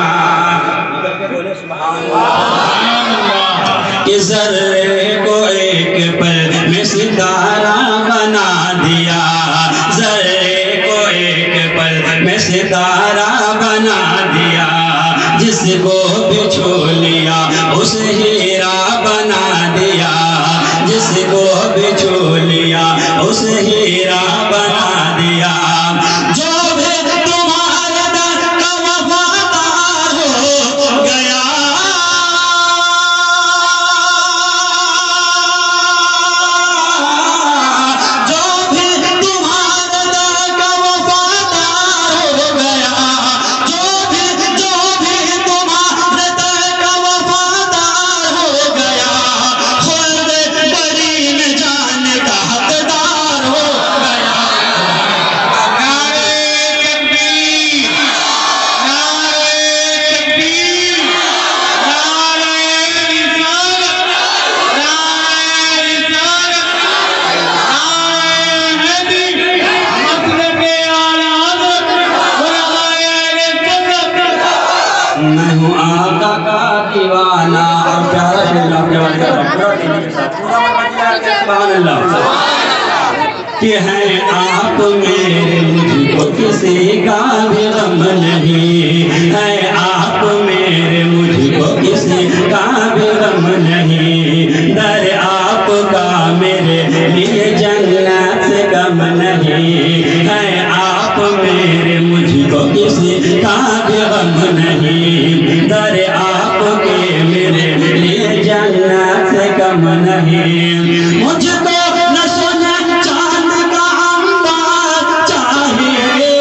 Speaker 5: کہ ذرے کو ایک پل میں ستارہ بنا دیا, ذرے کو ایک پل میں ستارہ بنا دیا, جس کو بچھو لیا اس ہیرا بنا دیا, جس کو بچھو لیا اس ہیرا بنا دیا. جو بھی تمہارے در کا وفادار ہو گیا, جو بھی تمہارے در کا وفادار ہو گیا, جو بھی تمہارے در کا وفادار ہو प्यारा शेर आपके हवाले कर रहा हूं पूरा टीवी के साथ पूरा सुभान अल्लाह कि है आप मेरे मुझको किसी का भी गम नहीं है आप मेरे मुझको किसी का भी गम नहीं दर आपका मेरे लिए जन्नत से कम नहीं है आप मेरे मुझको किसी का भी गम नहीं दर आपके मेरे लिए जन्नत से कम नहीं मुझको न सोना चांद का अंबार चाहिए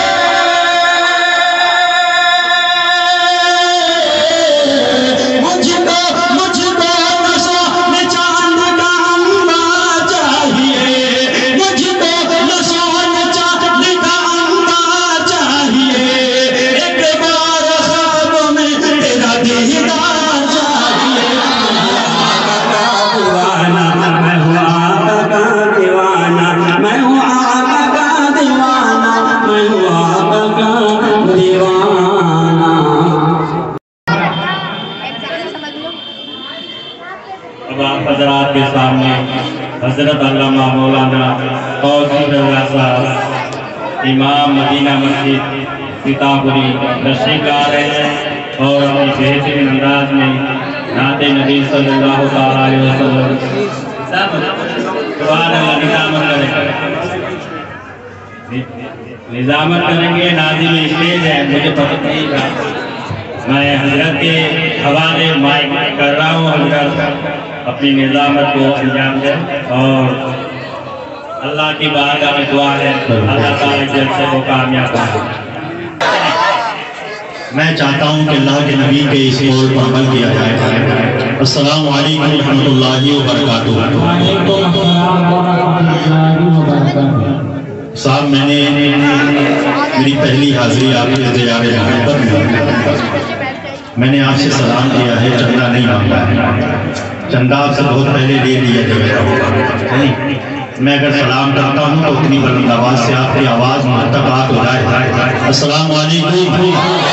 Speaker 5: मुझको न सोना चांद का अंबार चाहिए मुझको न सोना चांद का अंबार चाहिए एक बार ख्वाब में तेरा दीदार चाहिए दीवाना मैं हूँ आका का दीवाना मैं हूँ आका का दीवाना मैं हूँ आका का दीवाना।
Speaker 1: अब आप हजरात के सामने हजरत अल्लामा मौलाना फौजी रज़ा साहब इमाम मदीना मस्जिद सीतापुरी तशरीफ ला रहे हैं और अपनी बेहतरीन अंदाज में नाते नबी सल्लल्लाहु अलैहि वसल्लम निजामत करेंगे। नाज़िम स्टेज है, मुझे पता नहीं था, मैं हजरत के हवाले माइक कर रहा हूँ। हजरत अपनी निजामत को अंजाम दें और अल्लाह की बारगाह में दुआ है अल्लाह ताला जल्द से वो कामयाब करे।
Speaker 6: मैं चाहता हूँ कि अल्लाह के नबी के इस कौल पर अमल किया जाए। अस्सलामु अलैकुम रहमतुल्लाहि व बरकातुहू। साहब मैंने मेरी पहली हाजिरी आपके ज़ियारे मोहब्बत में मैंने आपसे सलाम किया है, चंदा नहीं मांगा है। चंदा आपसे बहुत पहले ले लिया जाएगा। मैं अगर सलाम करता हूँ तो उतनी बुलंद आवाज़ से आपकी आवाज़ मुर्तफ़ात हो जाए। अस्सलामु अलैकुम।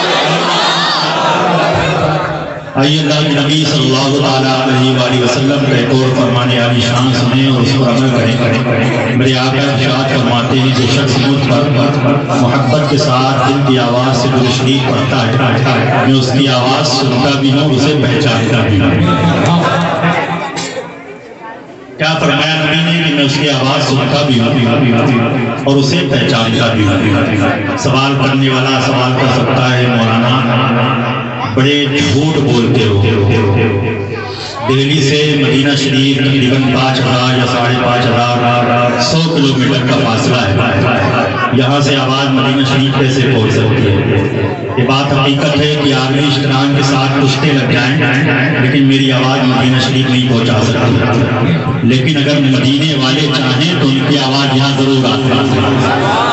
Speaker 6: आइए अल्लाह के नबी सल्लल्लाहु अलैहि वसल्लम का एक और फरमाने वाली शान सुने और उस पर अमल करें। मेरे आका इरशाद फरमाते हैं, जो शख्स मुझ पर मोहब्बत के साथ दिल की आवाज़ से दुरूद शरीफ पढ़ता है, मैं उसकी आवाज़ सुनता भी हूँ, उसे पहचानता भी हूँ। क्या फरमाया नबी ने कि मैं उसकी आवाज़ सुनता भी हूँ और उसे पहचानता भी हूँ। सवाल करने वाला सवाल कर सकता है, मौलाना बड़े झूठ बोलते हो। दिल्ली से मदीना शरीफ तकरीबन 5,000 या 5,500 100 किलोमीटर का फासला है। यहाँ से आवाज़ मदीना शरीफ कैसे पहुँच सकती है? ये बात हकीकत है कि आदमी इश्तराम के साथ कुश्ते लग जाएं, लेकिन मेरी आवाज़ मदीना शरीफ नहीं पहुँचा सकती। लेकिन अगर मदीने वाले चाहें तो उनकी आवाज़ यहाँ ज़रूर आती है।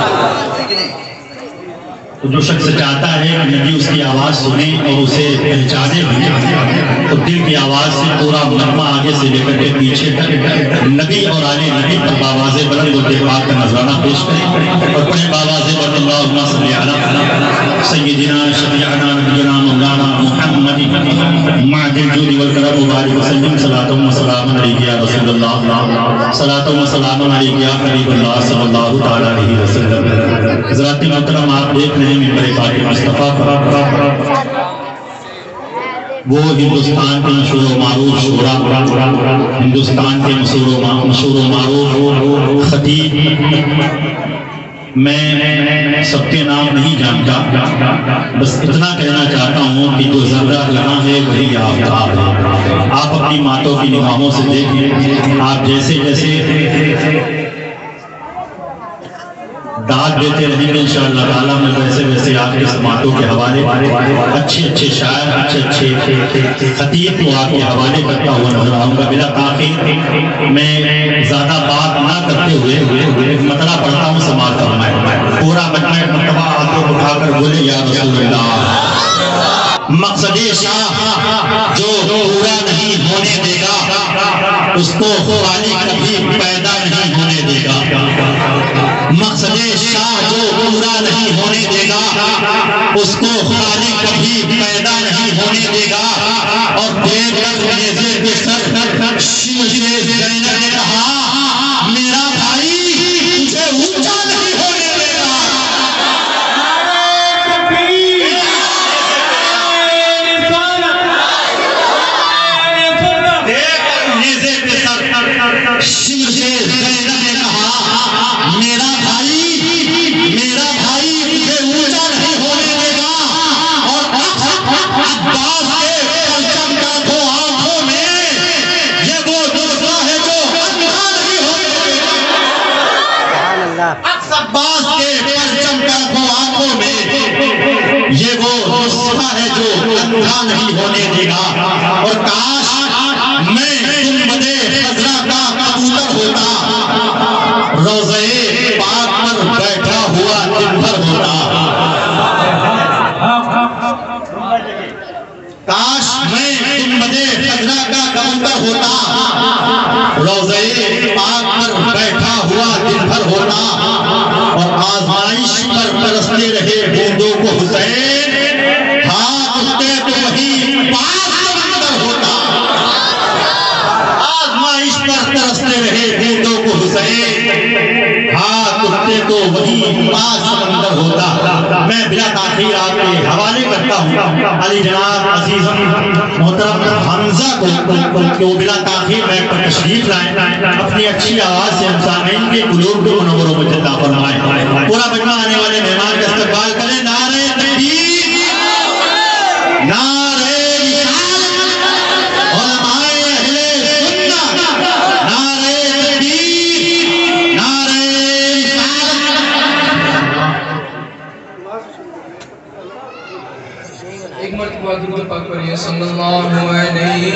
Speaker 6: तो जो शख्स चाहता है कि नबी उसकी आवाज़ सुने और उसे पहचाने भी, तो दिल की आवाज़ से पूरा मजमा आगे से लेकर के पीछे तक नबी और आले नबी पर बावाज़े बुलंद और बेबाक का नजराना पेश करें और बड़े बावाज़े बुलंद अल्लाहुम्मा सल्ली अला सय्यिदिना शफीअना नबीना मौलाना मुहम्मद मादिल जुदी वल करम मुबारक वसल्लम सलातो व सलाम अलैहि या रसूलल्लाह सलातो व सलाम अलैहि या हबीबल्लाह सल्लल्लाहु तआला अलैहि वसल्लम। हज़रात मोहतरम, आप देख रहे हैं मिंबर पाक मुस्तफ़ा पर वो हिंदुस्तान के मशहूर मारूफ शोरा, हिंदुस्तान के मशहूर मारूफ खतीब, मैं सबके नाम नहीं जानता, बस इतना कहना चाहता हूँ कि जो ज़र्रा यहाँ है वही आप है। आप अपनी मातों की निगाहों से देखें, आप जैसे जैसे दाद देते रहेंगे इंशाअल्लाह ताला, मैं वैसे वैसे आपके समातों के हवाले अच्छे अच्छे शायर, अच्छे अच्छे खतीब को आपके हवाले करता हुआ नजर आऊँगा। बिला ताक़ीद मैं ज़्यादा बात ना करते हुए मतला पढ़ता हूँ, समाज फरमाए। पूरा मरतबा हाथों उठाकर बोले या रसूलल्लाह। मक़सदे शाह जो पूरा नहीं होने देगा, उसको खालिक कभी पैदा नहीं होने देगा। मक़सदे शाह जो पूरा नहीं होने देगा, उसको खालिक कभी पैदा नहीं होने देगा। और میرا بھائی تجھے اونچا نہیں ہونے دے گا. شمر سے زینب نے کہا میرا بھائی تجھے اونچا نہیں ہونے دے گا. اور عباس کے پرچم کا دو آنکھوں میں یہ وہ دوسرا ہے جو اندھا نہیں ہونے دے گا. عباس کے پرچم کا دو آنکھوں میں یہ وہ دوسرا ہے جو اندھا نہیں ہونے دے گا. اور کاش میں گنبد خضرا کا کبوتر ہوتا, روضہ پاک پر بیٹھا ہوا دن بھر ہوتا. کاش میں گنبد خضرا کا کبوتر ہوتا, روضہ پاک پر بیٹھا ہوا دن بھر ہوتا. اور آزمائش پر ترستے رہے بوندوں کو حسین, ہاتھ اٹھتے تو وہی پاک سمندر ہوتا. آزمائش پر ترستے رہے بوندوں کو حسین, ہاتھ اٹھتے تو وہی پاک سمندر ہوتا. میں بلا تاخیر آپ کے حوالے کرتا ہوں علی جناب عزیز محترم حمزہ کو بلا تاخیر میں تشریف لائیں, اپنی اچھی آواز سے ہم سامعین کے قلوب کو منور و مجدہ فرمائیں. پورا مجمع آنے والے مہمان کا استقبال کریں. نعرہ تکبیر, نعرہ رسالت, علماء اہل سنت, نعرہ تکبیر, نعرہ رسالت.
Speaker 7: ایک مرتبہ درود پاک پڑھیے صلی اللہ علیہ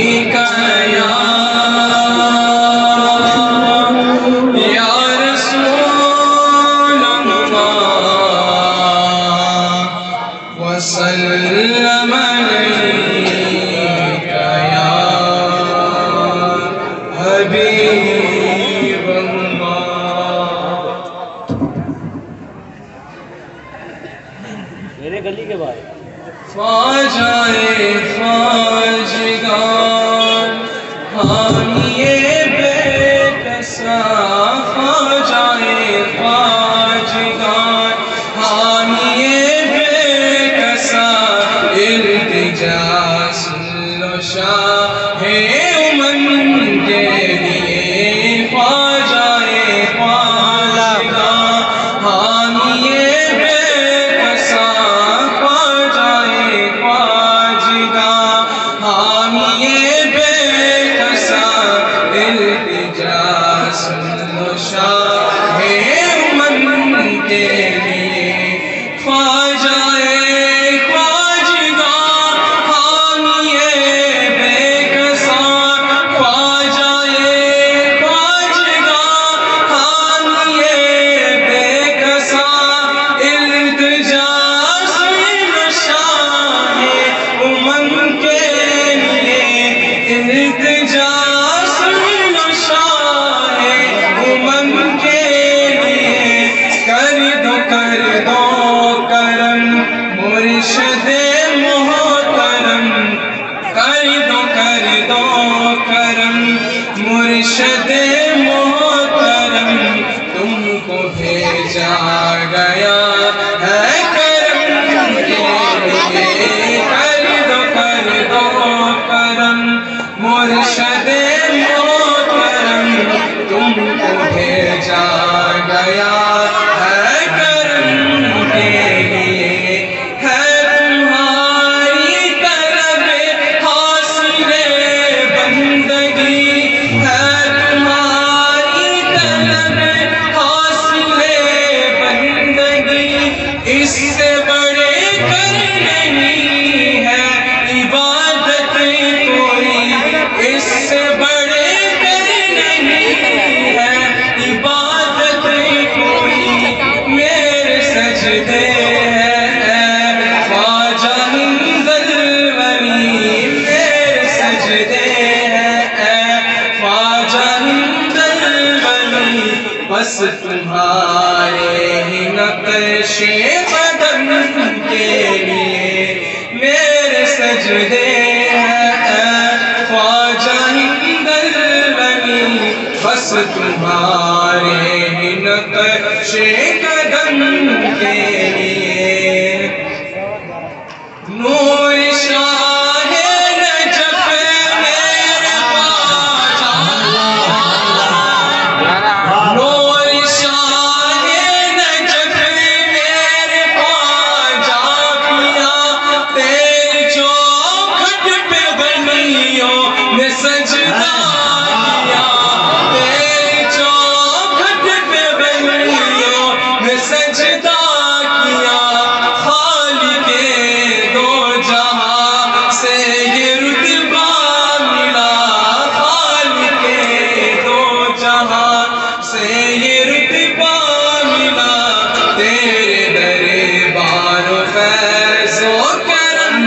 Speaker 7: یا رسول اللہ وسلم علیک یا حبیب اللہ.
Speaker 8: میرے گلی کے بعد
Speaker 7: خواجائے خواجگان حامیے بے کسا, خواجائے خواجگان حامیے بے کسا, التجا سل و شاہ امن کے لیے. خواجائے خواجگان حامیے بے کسا, خواجائے خواجگان حامیے بے کسا, التجا سل و شاہ امن کے لیے. خواجائے خواجگان حامیے بے کسا, خواجائے خواجگان حامیے بے کسا, التجا سل و شاہ امن کے لیے. التجا سل و شاہ امن کے لیے. کر دو کرم مرشد محترم, کر دو کرم مرشد محترم, تم کو بھیجا گیا ہے کرم کے لیے. کر دو کرم مرشد محترم, تم کو بھیجا گیا ہے کرم کے لیے. ہے تمہاری طلب حاصل بندگی, ہے تمہاری طلب حاصل بندگی, اس سے بڑے کر نہیں ہے عبادت کوئی, اس سے بڑے کر نہیں ہے عبادت کوئی. میرے سجدے ہیں خواجہ حنظل ولی, میرے سجدے ہیں خواجہ حنظل ولی. بس تمہارے ہی نقش قدم کے لیے میرے سجدے ہیں تمہارے نقش قدم کے لیے نور شاہ نجف میرے خواجہ نور شاہ نجف میرے خواجہ پیا تیری چوکھٹ پہ غنیوں نے سجدہ کیا تیری چوکھٹ پہ غنیوں نے سجدہ کیا خالق دو جہاں سے یہ رتبہ ملا خالق دو جہاں سے یہ رتبہ ملا تیرے دربار و فیض و کرم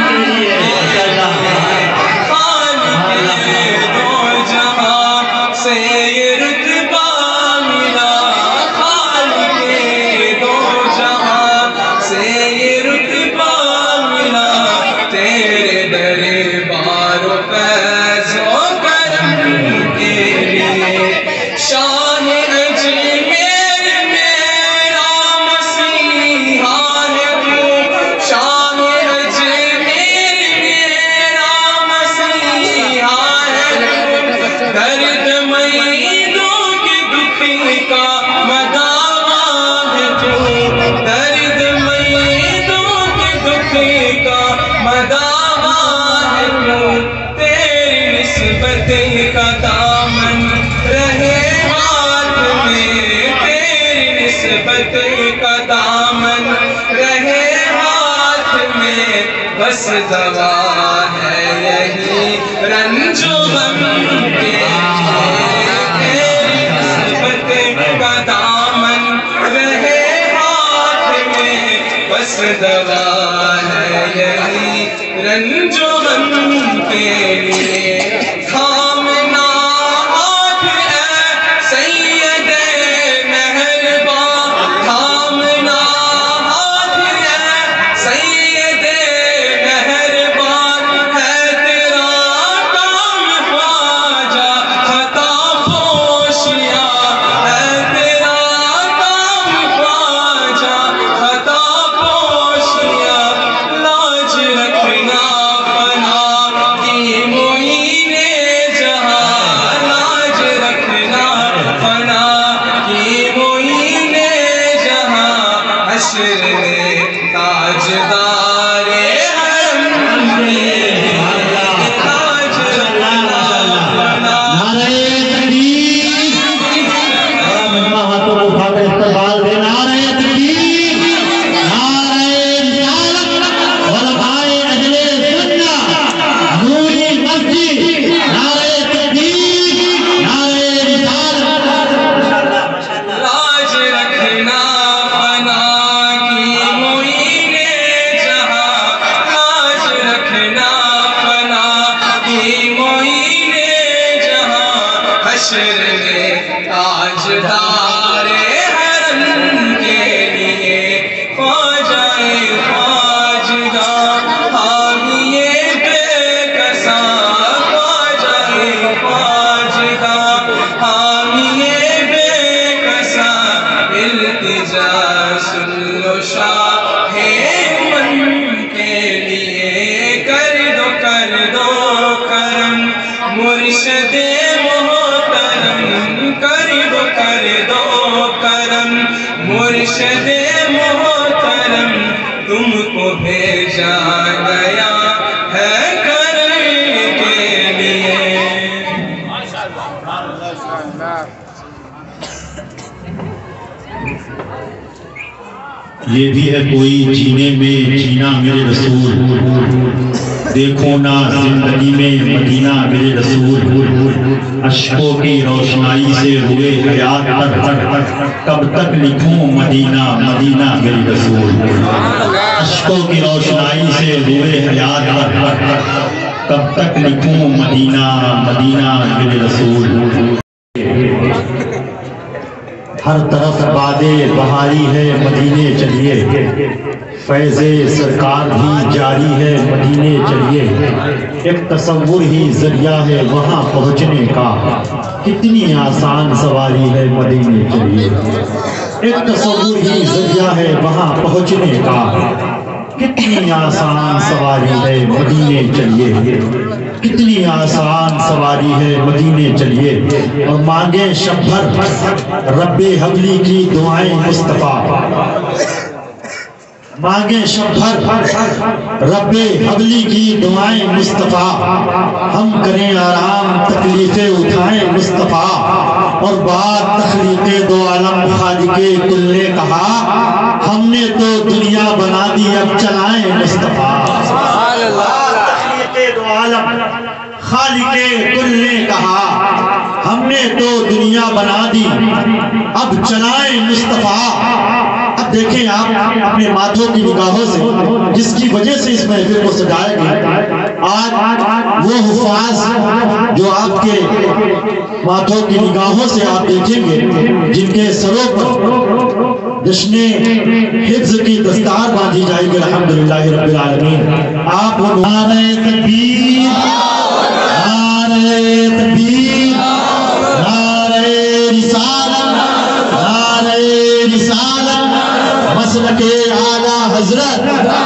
Speaker 7: خالق دو جہاں سے یہ رتبہ ملا خالق دو جہاں سے یہ رتبہ ملا تیرے دربار و فیض و کرم کے لیے شاہ اجمیر میرا مسیحا ہے تو شاہ اجمیر میرا مسیحا ہے تو درد مریدوں کے دکھ کا مداوا ہے تو درد مریدوں کے دکھ کا مداوا ہے تو تیری نسبت کا دامن رہے ہاتھ میں تیری نسبت کا دامن رہے ہاتھ میں بس دوا ہے یہی رنج و غم کے تیری نسبت کا دامن رہے ہاتھ میں بس دوا ہے یہی رنج و غم کے لیے تھامنا ہاتھ اے سید مہربان تھامنا ہاتھ اے سید مہربان ہے تیرا کام خواجہ خطا پوشیاں ہے تیرا کام خواجہ خطا پوشیاں لاج رکھنا فنا کی معین جہاں لاج رکھنا فنا کی معین جہاں حشر میں تاجدار حرم میں تاج رکھنا فنا لاج رکھنا فنا کی معین جہاں لاج رکھنا فنا کی معین جہاں حشر میں تاجدار حرم کے لیے خواجہ خواجگاں حامی بے کساں خواجہ خواجگاں حامی بے کساں التجا سن لو شاہ من کے لیے کر دو کرم مرشد محترم کر دو کرم مرشد محترم تم کو بھیجا گیا ہے کرنے کے لیے
Speaker 6: یہ بھی ہے کوئی جینے میں جینا میرے رسول دیکھو نا زندگی میں مدینہ میرے رسول اشکوں کی روشنائی سے ہوئے حیات کب تک لکھوں مدینہ مدینہ میرے رسول اشکوں کی روشنائی سے ہوئے حیات کب تک لکھوں مدینہ مدینہ میرے رسول ہر طرف باد بہاری ہے مدینے چلیے فیض سرکار بھی جاری ہے مدینے چلیے ایک تصور ہی ذریعہ ہے وہاں پہنچنے کا کتنی آسان سواری ہے مدینے چلیے، ایک تصور ہی ذریعہ ہے وہاں پہنچنے کا، کتنی آسان سواری ہے مدینے چلیے، کتنی آسان سواری ہے مدینے چلیے، اور مانگے شب بھر رب حبلی کی دعائیں مصطفیٰ، مانگے شب بھر رب حبلی کی دعائیں مصطفیٰ، ہم کریں آرام تکلیفیں اٹھائیں مصطفیٰ، اور بات تخلیق دو عالم خالق کل نے کہا، ہم نے تو دنیا بنا دی اب چلائیں مصطفیٰ، تخلیق دو عالم خالق کل نے کہا، ہم نے تو دنیا بنا دی اب چلائیں مصطفیٰ۔ اب دیکھیں آپ اپنے ماتھوں کی نگاہوں سے جس کی وجہ سے اس محفل کو سجائے گئے، آج وہ حفاظ جو آپ کے ماتھوں کی نگاہوں سے آپ دیکھیں گے، جن کے سروں پر جشن حفظ کی دستار باندھی جائے گی الحمدللہ رب العالمین، آپ وہ نعرہ تکبیر، نعرہ تکبیر، نعرہ رسالت، نعرہ رسالت، مسلک اعلیٰ حضرت،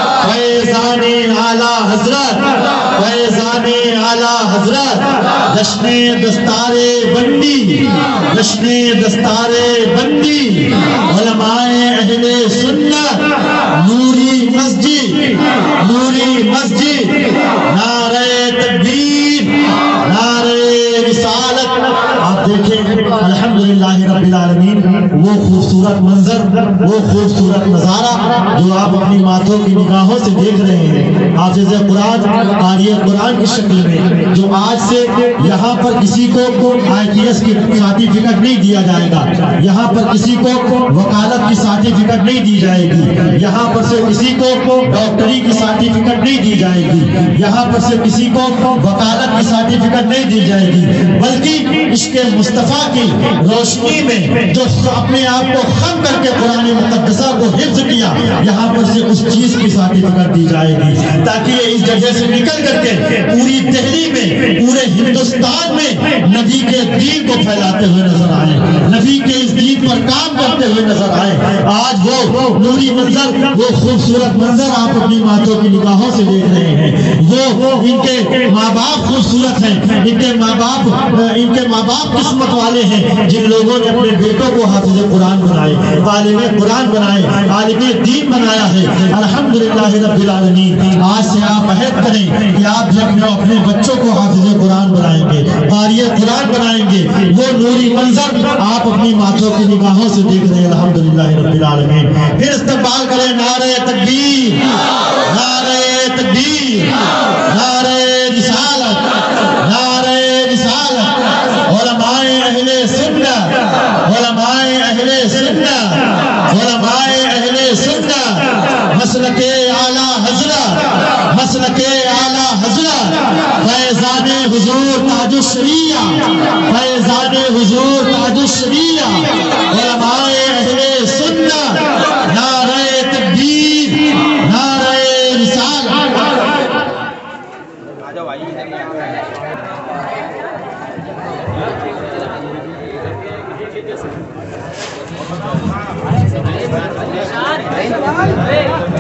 Speaker 6: فیضان اعلیٰ حضرت، فیضان اعلیٰ حضرت، جشن دستار بندی، جشن دستار بندی، علماء اہل سنت، نوری مسجد، نوری مسجد، نعرہ تکبیر، نعرہ رسالت۔ آپ دیکھیں الحمدللہ رب العالمین، وہ خوبصورت منظر، وہ خوبصورت نظارہ جو آپ اپنی ماتھوں کی نگاہوں سے دیکھ رہے ہیں، حافظ قرآن، قاری قرآن کی شکل میں، جو آج سے یہاں پر کسی کو IPS کی سرٹیفکیٹ نہیں دیا جائے گا، یہاں پر کسی کو وکالت کی سرٹیفکیٹ نہیں دی جائے گی، یہاں پر سے کسی کو ڈاکٹری کی سرٹیفکیٹ نہیں دی جائے گی، یہاں پر سے کسی کو وکالت کی سرٹیفکیٹ نہیں دی جائے گی، بلکہ عشق مصطفیٰ کی روشنی میں جو اپنے آپ کو خم کر کے قرآن مقدسہ کو حفظ کیا، یہاں پر سے اس چیز کی سرٹیفکیٹ دی جائے گی، تاکہ یہ اس جگہ سے نکل کر کے پوری دہلی میں، پورے ہندوستان میں نبی کے دین کو پھیلاتے ہوئے نظر آئے، نبی کے اس دین پر کام کرتے ہوئے نظر آئے۔ آج وہ نوری منظر، وہ خوبصورت منظر آپ اپنی ماتھوں کی نگاہوں سے دیکھ رہے ہیں، وہ ان کے ماں باپ خوبصورت ہیں، ان کے ماں باپ قسمت والے ہیں جن لوگوں نے اپنے بیٹوں کو حافظ قرآن بنائے، عالم قرآن بنائے، عالم دین بنایا ہے الحمدللہ رب العالمین۔ آج سے آپ عہد کریں کہ آپ جب اپنے بچوں کو حافظ قرآن بنائیں گے، قاری قرآن بنائیں گے، وہ نوری منظر آپ اپنی ماتھوں کی نگاہوں سے دیکھ رہے ہیں الحمدللہ رب العالمین۔ پھر استقبال کریں نعرہ تکبیر، نعرہ تکبیر، نعرہ رسالت، نعرہ رسالت، علماء اہل سنت، علماء اہل سنت، علماء اہل سنت، مسلک اعلیٰ حضرت، مسلک اعلیٰ حضرت، فیضان حضور تاج الشریعہ، فیضان حضور تاج الشریعہ، علماء اہل سنت، نعرہ تکبیر، نعرہ رسالت۔
Speaker 8: Hey!